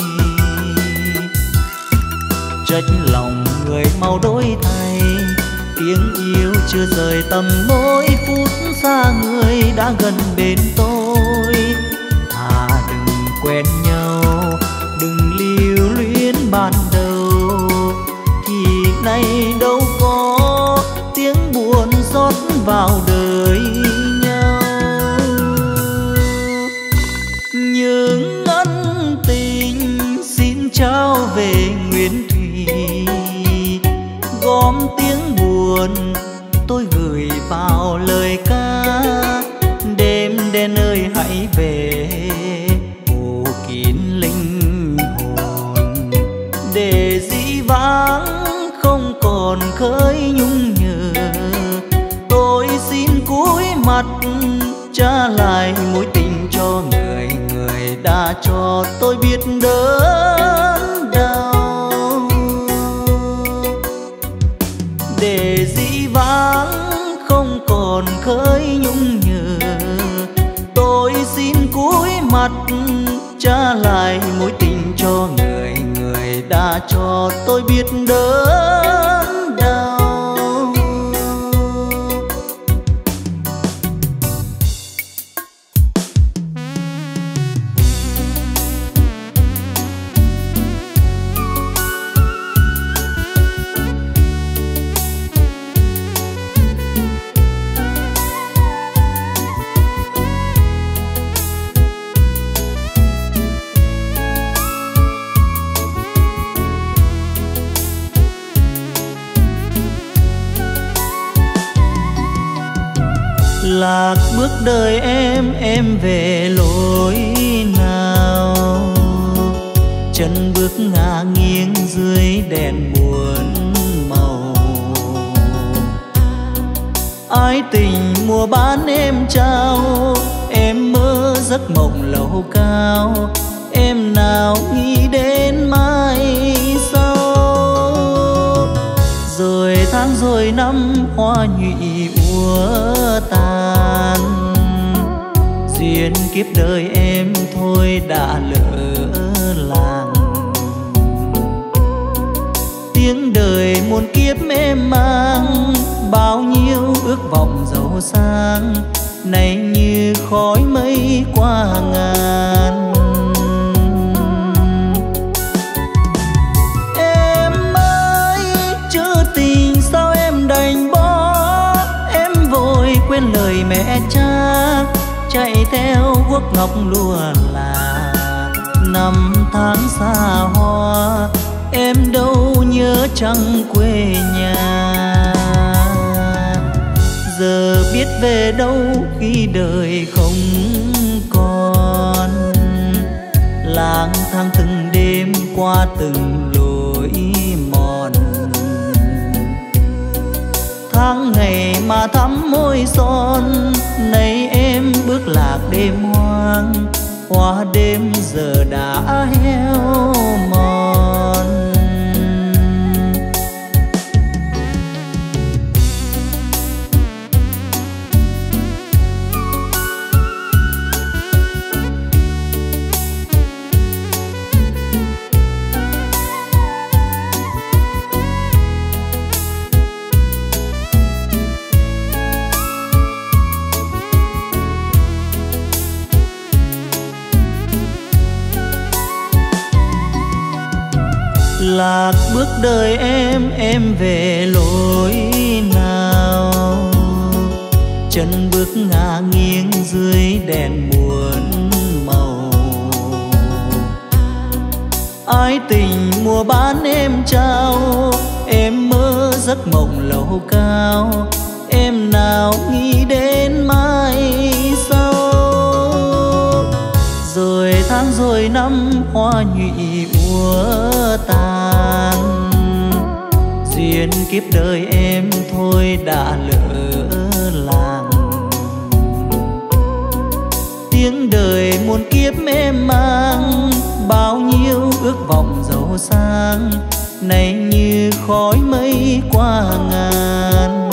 Trách lòng người mau đổi thay, tiếng yêu chưa rời tầm mỗi phút xa người đã gần bên tôi. Thà đừng quen nhau, đừng lưu luyến ban đầu, thì nay đâu có tiếng buồn rót vào đời nhau. Những ân tình xin trao về nguyên thủy, gom tiếng buồn tôi gửi vào lời ca. Đêm đen ơi hãy về phủ kín linh hồn, để dĩ vãng không còn khơi nhung nhớ. Tôi xin cúi mặt trả lại mối tình cho người, người đã cho tôi biết đớn đau. Để dĩ vãng không còn khơi nhung nhớ, tôi xin cúi mặt trả lại mối tình cho người, người đã cho tôi biết đớn đau. lạc bước đời em, em về lối nào? Chân bước ngả nghiêng dưới đèn buồn màu. Ái tình mùa bán em trao, em mơ giấc mộng lầu cao. Em nào nghĩ đến mai sau. Rồi tháng rồi năm hoa nhụy úa tàn. Duyên kiếp đời em thôi đã lỡ làng. Tiếng đời muôn kiếp em mang, bao nhiêu ước vọng giàu sang, nay như khói mây qua ngàn. Em ơi chữ tình sao em đành bỏ, em vội quên lời mẹ cha, chạy theo guốc ngọc lụa là. Năm tháng xa hoa em đâu nhớ chẳng quê nhà. Giờ biết về đâu khi đời không còn, lang thang từng đêm qua từng lối mòn. Tháng ngày mà thắm môi son, nay em bước lạc đêm hoang. Hoa đêm giờ đã héo mòn. Lạc bước đời em, em về lối nào? Chân bước ngả nghiêng dưới đèn buồn màu. Ái tình mùa bán em trao, em mơ giấc mộng lầu cao. Em nào nghĩ đến mai sau. Rồi tháng rồi năm hoa nhụy úa tàn. Duyên kiếp đời em thôi đã lỡ làng. Tiếng đời muôn kiếp em mang, bao nhiêu ước vọng giàu sang, nay như khói mây qua ngàn.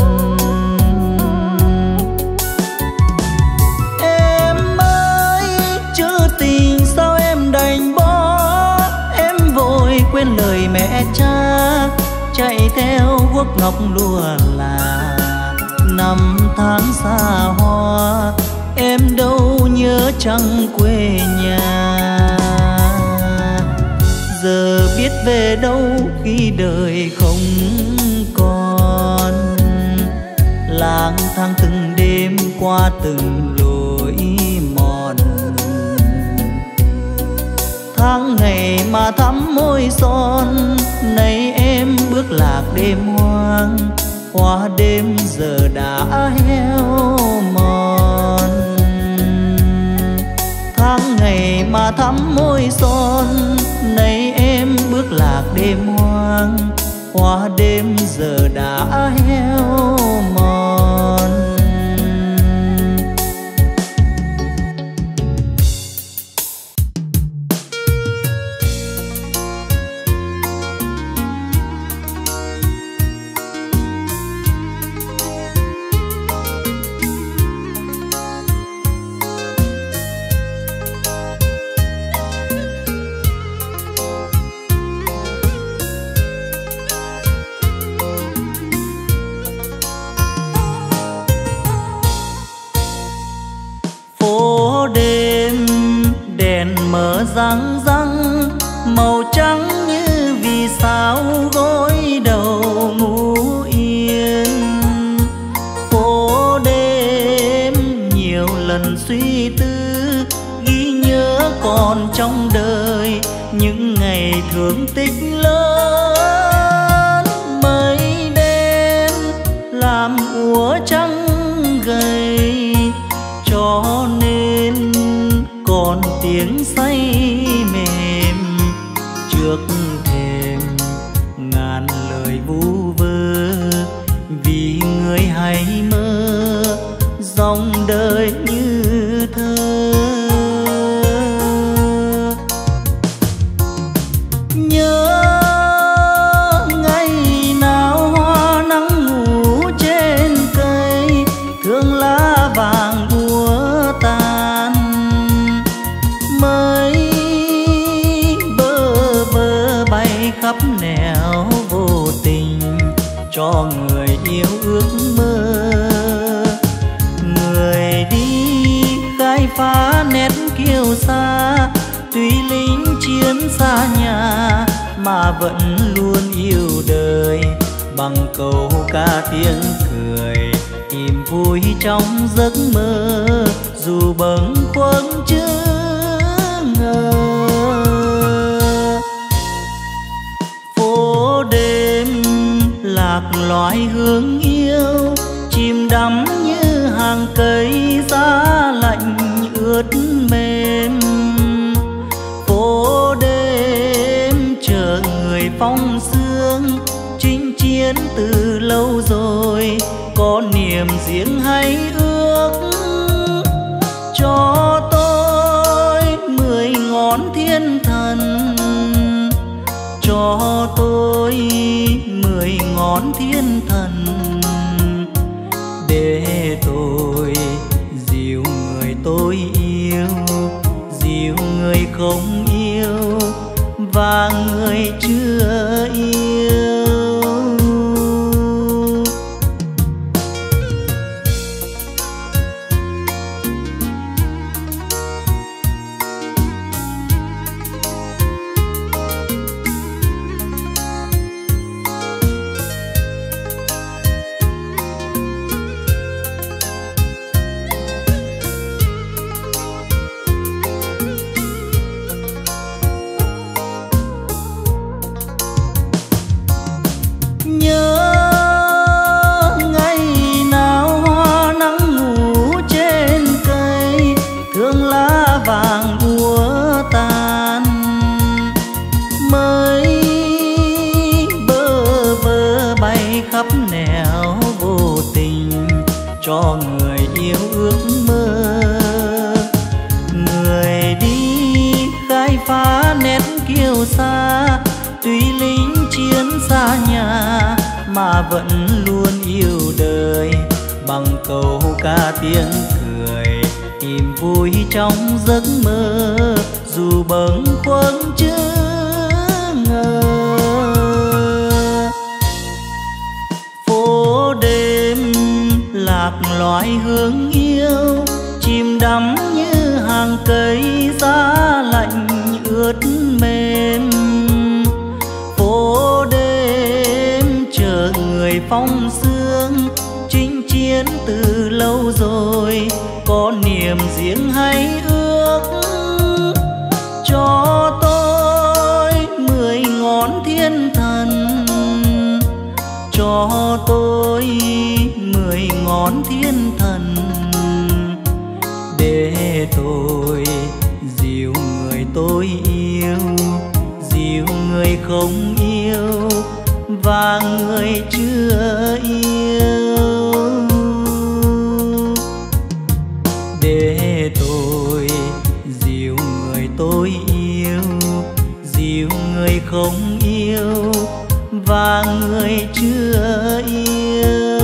Em ơi chữ tình sao em đành bỏ, em vội quên lời mẹ cha, chạy theo guốc ngọc lụa là. Năm tháng xa hoa em đâu nhớ chẳng quê nhà. Giờ biết về đâu khi đời không còn, lang thang từng đêm qua từng lối mòn. Tháng ngày mà thắm môi son, nay em bước lạc đêm hoang. Hoa đêm giờ đã héo mòn. Tháng ngày mà thắm môi son, nay em bước lạc đêm hoang. Hoa đêm giờ đã héo mòn. Mở răng răng màu trắng như vì sao gối đầu ngủ yên. Phố đêm nhiều lần suy tư, ghi nhớ còn trong đời những ngày thương tích lớn. Mây đen làm úa trắng gầy, trước thềm ngàn lời vu vơ, vì người hay mơ dòng đời như thơ. Nhớ ngày nào hoa nắng ngủ trên cây, thương lá vàng úa tàn, mây bơ vơ bay khắp nẻo vô tình cho người yêu ước mơ. Người đi khai phá nét kiêu sa, tuy lính chiến xa nhà mà vẫn luôn yêu đời, bằng câu ca tiếng cười tìm vui trong giấc mơ, dù bâng khuâng chưa ngờ. Phố đêm lạc loài hương yêu, chìm đắm như hàng cây giá lạnh ướt mềm. Phố đêm chờ người phong sương, chinh chiến từ lâu rồi, có niềm riêng hay ước. Cho tôi mười ngón thiên thần, cho tôi mười ngón thiên thần, để tôi dìu người tôi yêu, dìu người không yêu và người chưa yêu. Cho người yêu ước mơ. Người đi khai phá nét kiêu sa, tuy lính chiến xa nhà mà vẫn luôn yêu đời, bằng câu ca tiếng cười tìm vui trong giấc mơ, dù bâng khuâng chưa ngờ. Phố đêm lạc loài hương yêu, chìm đắm như hàng cây giá lạnh ướt mềm. Phố đêm chờ người phong sương, chinh chiến từ lâu rồi, có niềm riêng hay ước. Cho tôi mười ngón thiên thần, cho tôi mười ngón thiên thần, để tôi dìu người tôi yêu, dìu người không yêu và người chưa yêu. Để tôi dìu người tôi yêu, dìu người không yêu và người chưa yêu.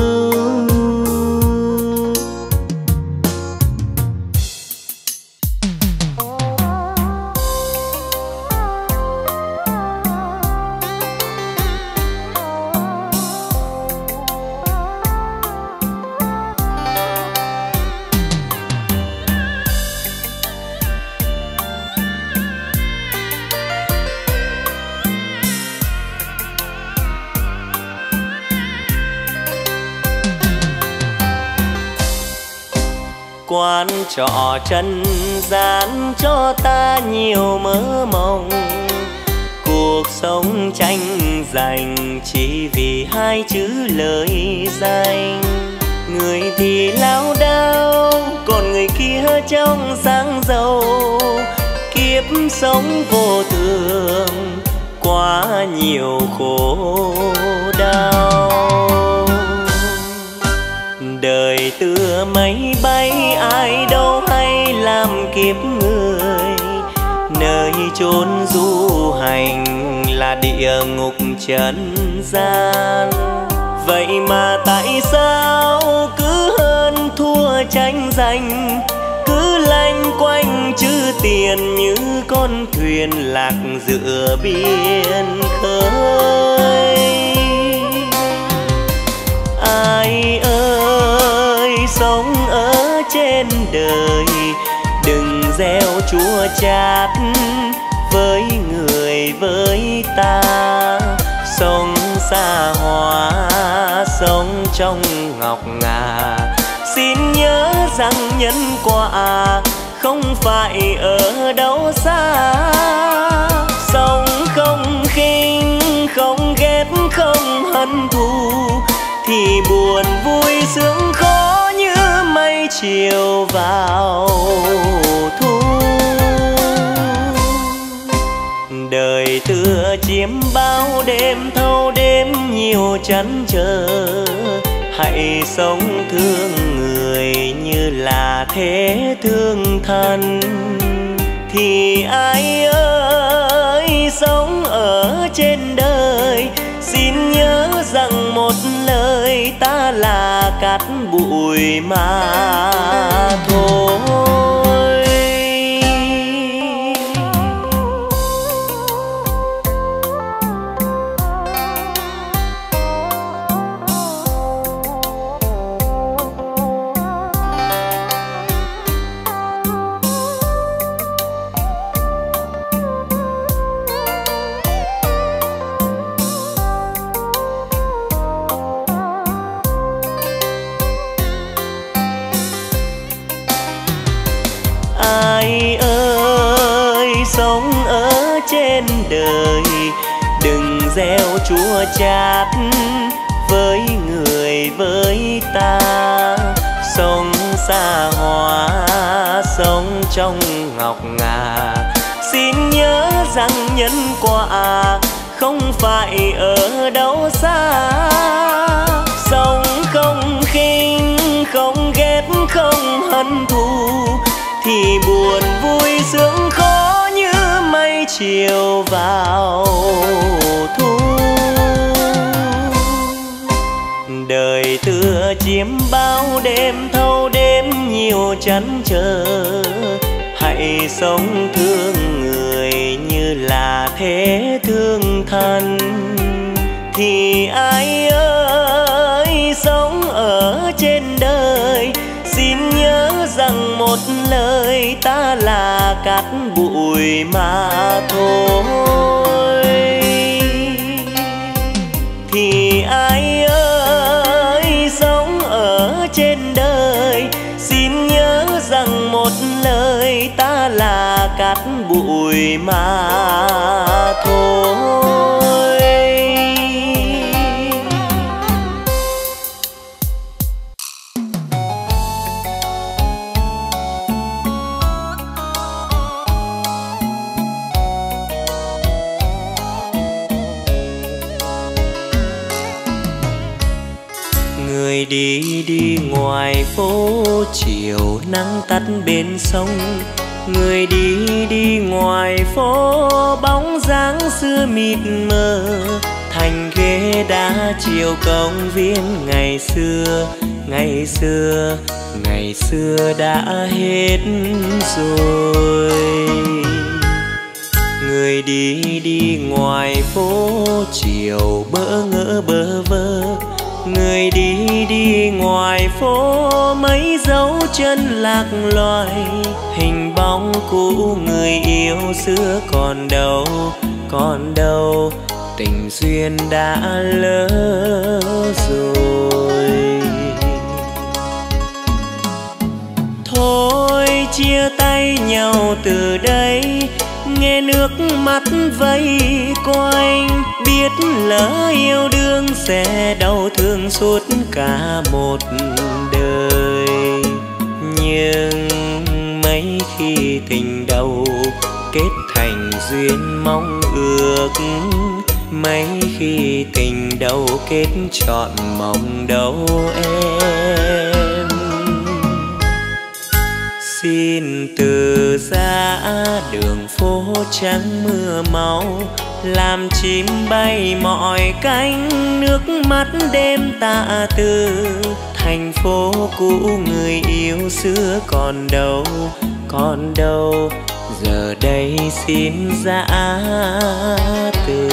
Quán trọ trần gian cho ta nhiều mơ mộng, cuộc sống tranh giành chỉ vì hai chữ lời danh. Người thì lao đao, còn người kia trong sáng giàu. Kiếp sống vô thường, quá nhiều khổ đau. Đời tựa mây bay ai đâu hay làm kiếp người, nơi chốn du hành là địa ngục trần gian. Vậy mà tại sao cứ hơn thua tranh giành, cứ lanh quanh chữ tiền như con thuyền lạc giữa biển khơi. Ai ơi sống ở trên đời đừng gieo chua chát với người với ta. Sống xa hoa sống trong ngọc ngà, xin nhớ rằng nhân quả không phải ở đâu xa. Sống không khinh không ghét không hận thù, thì buồn vui sướng khó như mây chiều vào thu. Đời tựa chiếm bao đêm thâu đêm nhiều chăn trở, hãy sống thương người như là thế thương thân. Thì ai ơi sống ở trên đời xin nhớ rằng một lời ta là cát bụi mà thôi. Ai ơi sống ở trên đời đừng gieo chua chát với người với ta. Sống xa hoa sống trong ngọc ngà, xin nhớ rằng nhân quả không phải ở đâu xa. Sống không khinh không ghét không hận thù, thì buồn vui sướng khó như mây chiều vào thu. Đời tựa chiếm bao đêm thâu đêm nhiều chăn trở, hãy sống thương người như là thế thương thân. Thì ai ơi sống ở trên đời xin nhớ rằng một lời ta là cát bụi mà thôi. Thì ai ơi sống ở trên đời xin nhớ rằng một lời ta là cát bụi mà thôi. Người đi đi ngoài phố chiều nắng tắt bên sông, người đi đi ngoài phố bóng dáng xưa mịt mờ, thành ghế đá chiều công viên ngày xưa. Ngày xưa ngày xưa đã hết rồi. Người đi đi ngoài phố chiều bỡ ngỡ bơ vơ, người đi đi ngoài phố mấy dấu chân lạc loài. Hình bóng cũ người yêu xưa còn đâu còn đâu, tình duyên đã lỡ rồi. Thôi chia tay nhau từ đây, nghe nước mắt vây quanh, biết lỡ yêu đương sẽ đau thương suốt cả một đời. Nhưng mấy khi tình đầu kết thành duyên mong ước, mấy khi tình đâu kết trọn mộng đâu em. Xin từ giã đường phố trắng mưa máu, làm chim bay mọi cánh nước mắt đêm tạ từ. Thành phố cũ người yêu xưa còn đâu, còn đâu, giờ đây xin giã từ.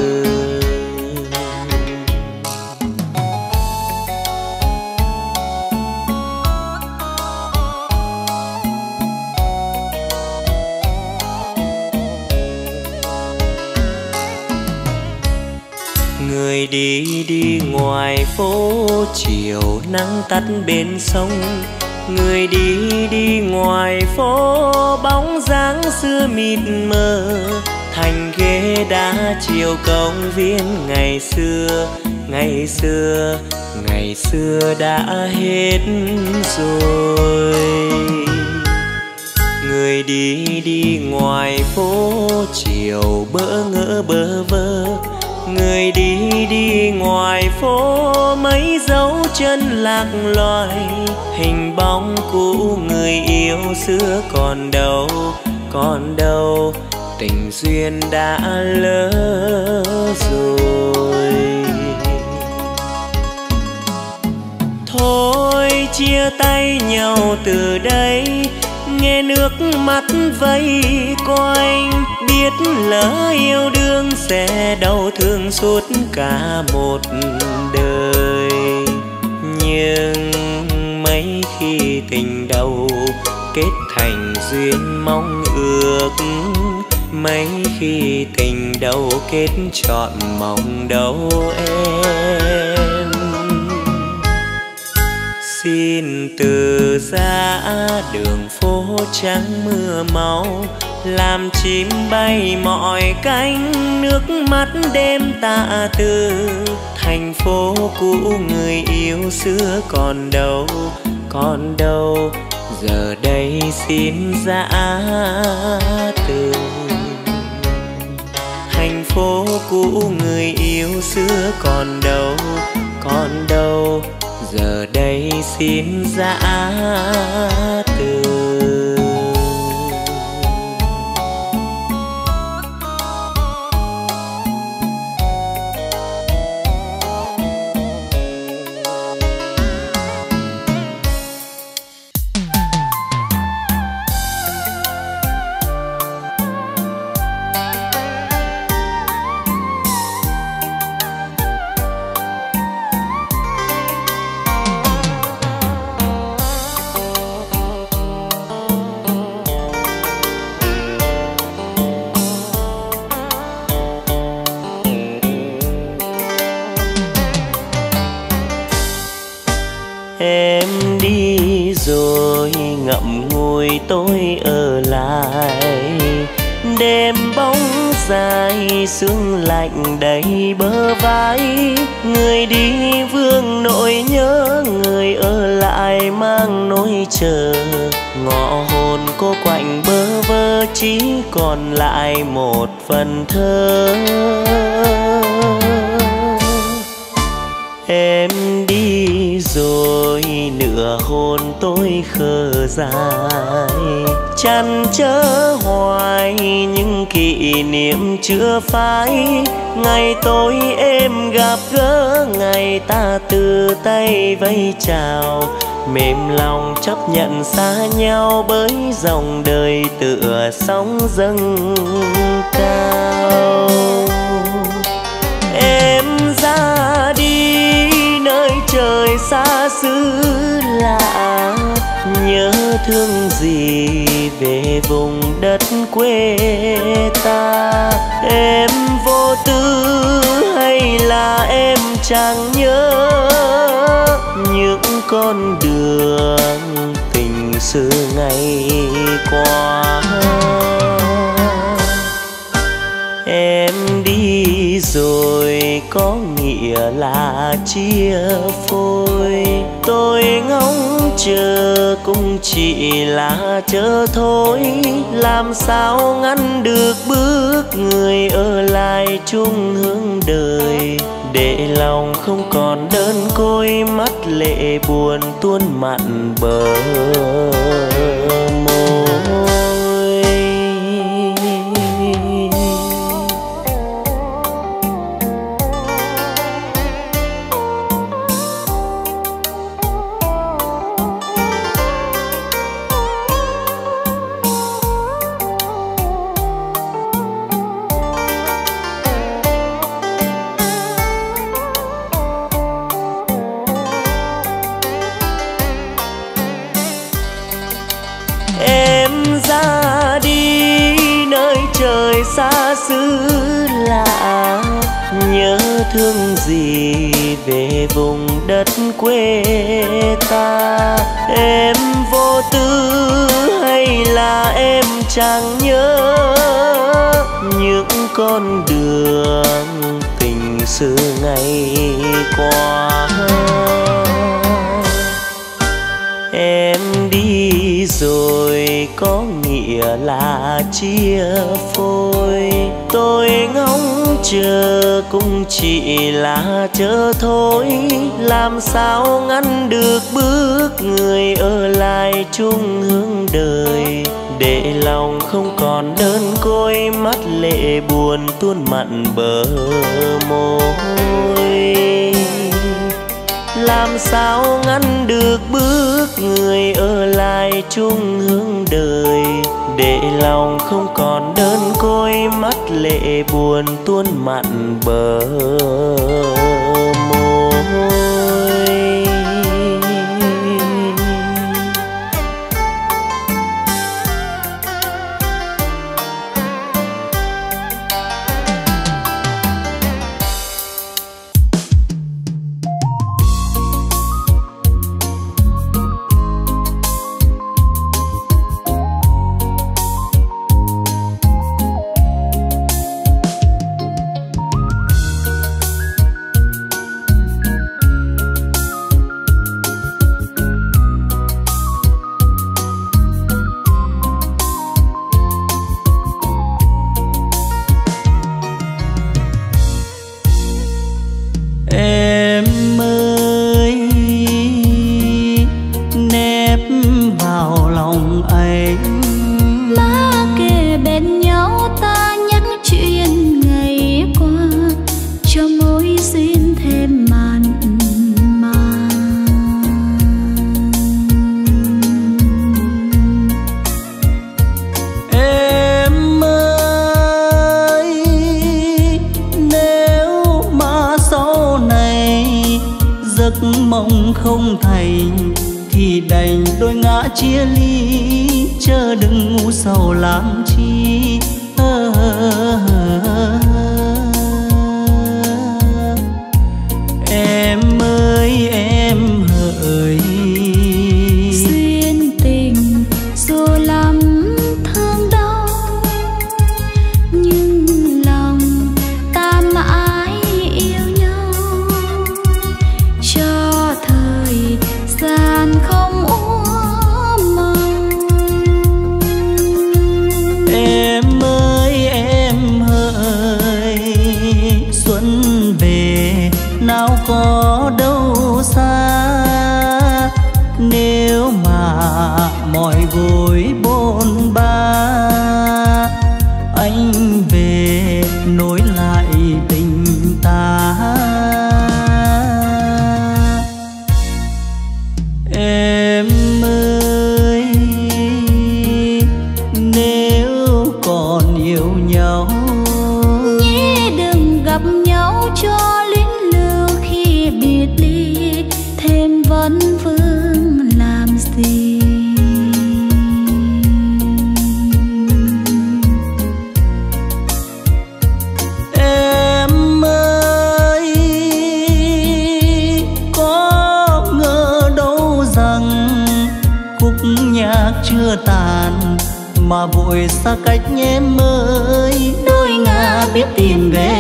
Người đi đi ngoài phố chiều nắng tắt bên sông. Người đi đi ngoài phố bóng dáng xưa mịt mờ. Thành ghế đá chiều công viên ngày xưa, ngày xưa, ngày xưa đã hết rồi. Người đi đi ngoài phố chiều bỡ ngỡ bơ vơ. Người đi đi ngoài phố mấy dấu chân lạc loài. Hình bóng cũ người yêu xưa còn đâu, còn đâu, tình duyên đã lỡ rồi. Thôi chia tay nhau từ đây, nghe nước mắt vây quanh. Biết lỡ yêu đương sẽ đau thương suốt cả một đời. Nhưng mấy khi tình đầu kết thành duyên mong ước, mấy khi tình đầu kết trọn mong đâu em. Xin từ giã đường phố trắng mưa máu, làm chim bay mọi cánh nước mắt đêm tạ từ. Thành phố cũ người yêu xưa còn đâu, còn đâu, giờ đây xin giã từ. Thành phố cũ người yêu xưa còn đâu, còn đâu, giờ đây xin giã từ. Em đi rồi ngậm ngùi tôi ở lại. Đêm bóng dài sương lạnh đầy bờ vai. Người đi vương nỗi nhớ, người ở lại mang nỗi chờ. Ngọ hồn cô quạnh bơ vơ, chỉ còn lại một phần thơ. Em đi rồi nửa hồn tôi khờ dại, chăn chở hoài những kỷ niệm chưa phai. Ngày tôi em gặp gỡ, ngày ta từ tay vẫy chào. Mềm lòng chấp nhận xa nhau, bởi dòng đời tựa sóng dâng cao. Em ra đi nơi trời xa xứ lạ, nhớ thương gì về vùng đất quê ta. Em vô tư hay là em chẳng nhớ những con đường tình xưa ngày qua. Em đi rồi có nghĩa là chia phôi. Tôi ngóng chờ cũng chỉ là chờ thôi. Làm sao ngăn được bước người ở lại chung hướng đời, để lòng không còn đơn côi, mắt lệ buồn tuôn mặn bờ môi. Ra đi nơi trời xa xứ lạ, nhớ thương gì về vùng đất quê ta. Em vô tư hay là em chẳng nhớ những con đường tình xưa ngày qua. Em đi rồi có nghĩa là chia phôi. Tôi ngóng chờ cũng chỉ là chờ thôi. Làm sao ngăn được bước người ở lại chung hướng đời, để lòng không còn đơn côi, mắt lệ buồn tuôn mặn bờ môi. Làm sao ngăn được bước người ở lại chung hướng đời, để lòng không còn đơn côi, mắt lệ buồn tuôn mặn bờ môi. Mong không thành thì đành đôi ngã chia ly, chớ đừng ngu sầu làm chi. À, à, à, em ơi em hỡi, duyên tình dù lắm thương đau, nhưng lòng ta mãi yêu nhau. Cho thời gian không úa màu. Em ơi em hỡi, xuân về nào có đâu xa. Nếu mà mọi vội bôn ba, anh về nối lại tình ta. Em ơi nếu còn yêu nhau, nhé đừng gặp nhau cho luyến lưu. Khi biệt ly thêm vấn vương làm gì. Em ơi có ngờ đâu rằng khúc nhạc chưa tàn, mà vội xa cách em ơi. Đôi ngả biết tìm về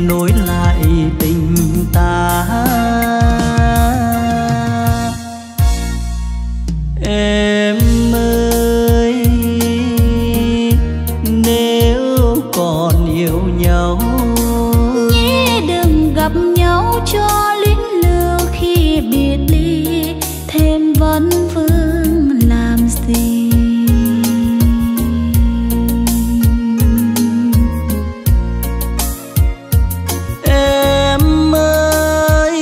nối lại tình ta. Em ơi, nếu còn yêu nhau nhé đừng gặp nhau cho luyến lưu khi biệt ly thêm vấn vương làm gì. Em ơi,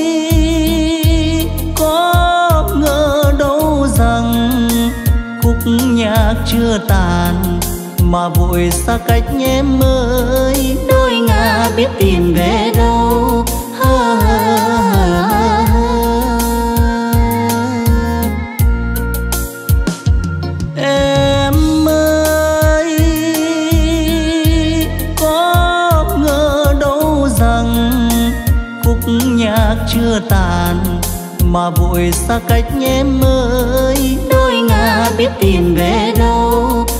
có ngờ đâu rằng khúc nhạc chưa tàn mà vội xa cách em ơi. Đôi ngả biết tìm về đâu. Em ơi, có ngờ đâu rằng khúc nhạc chưa tàn mà vội xa cách em ơi. Đôi ngả biết tìm về đâu.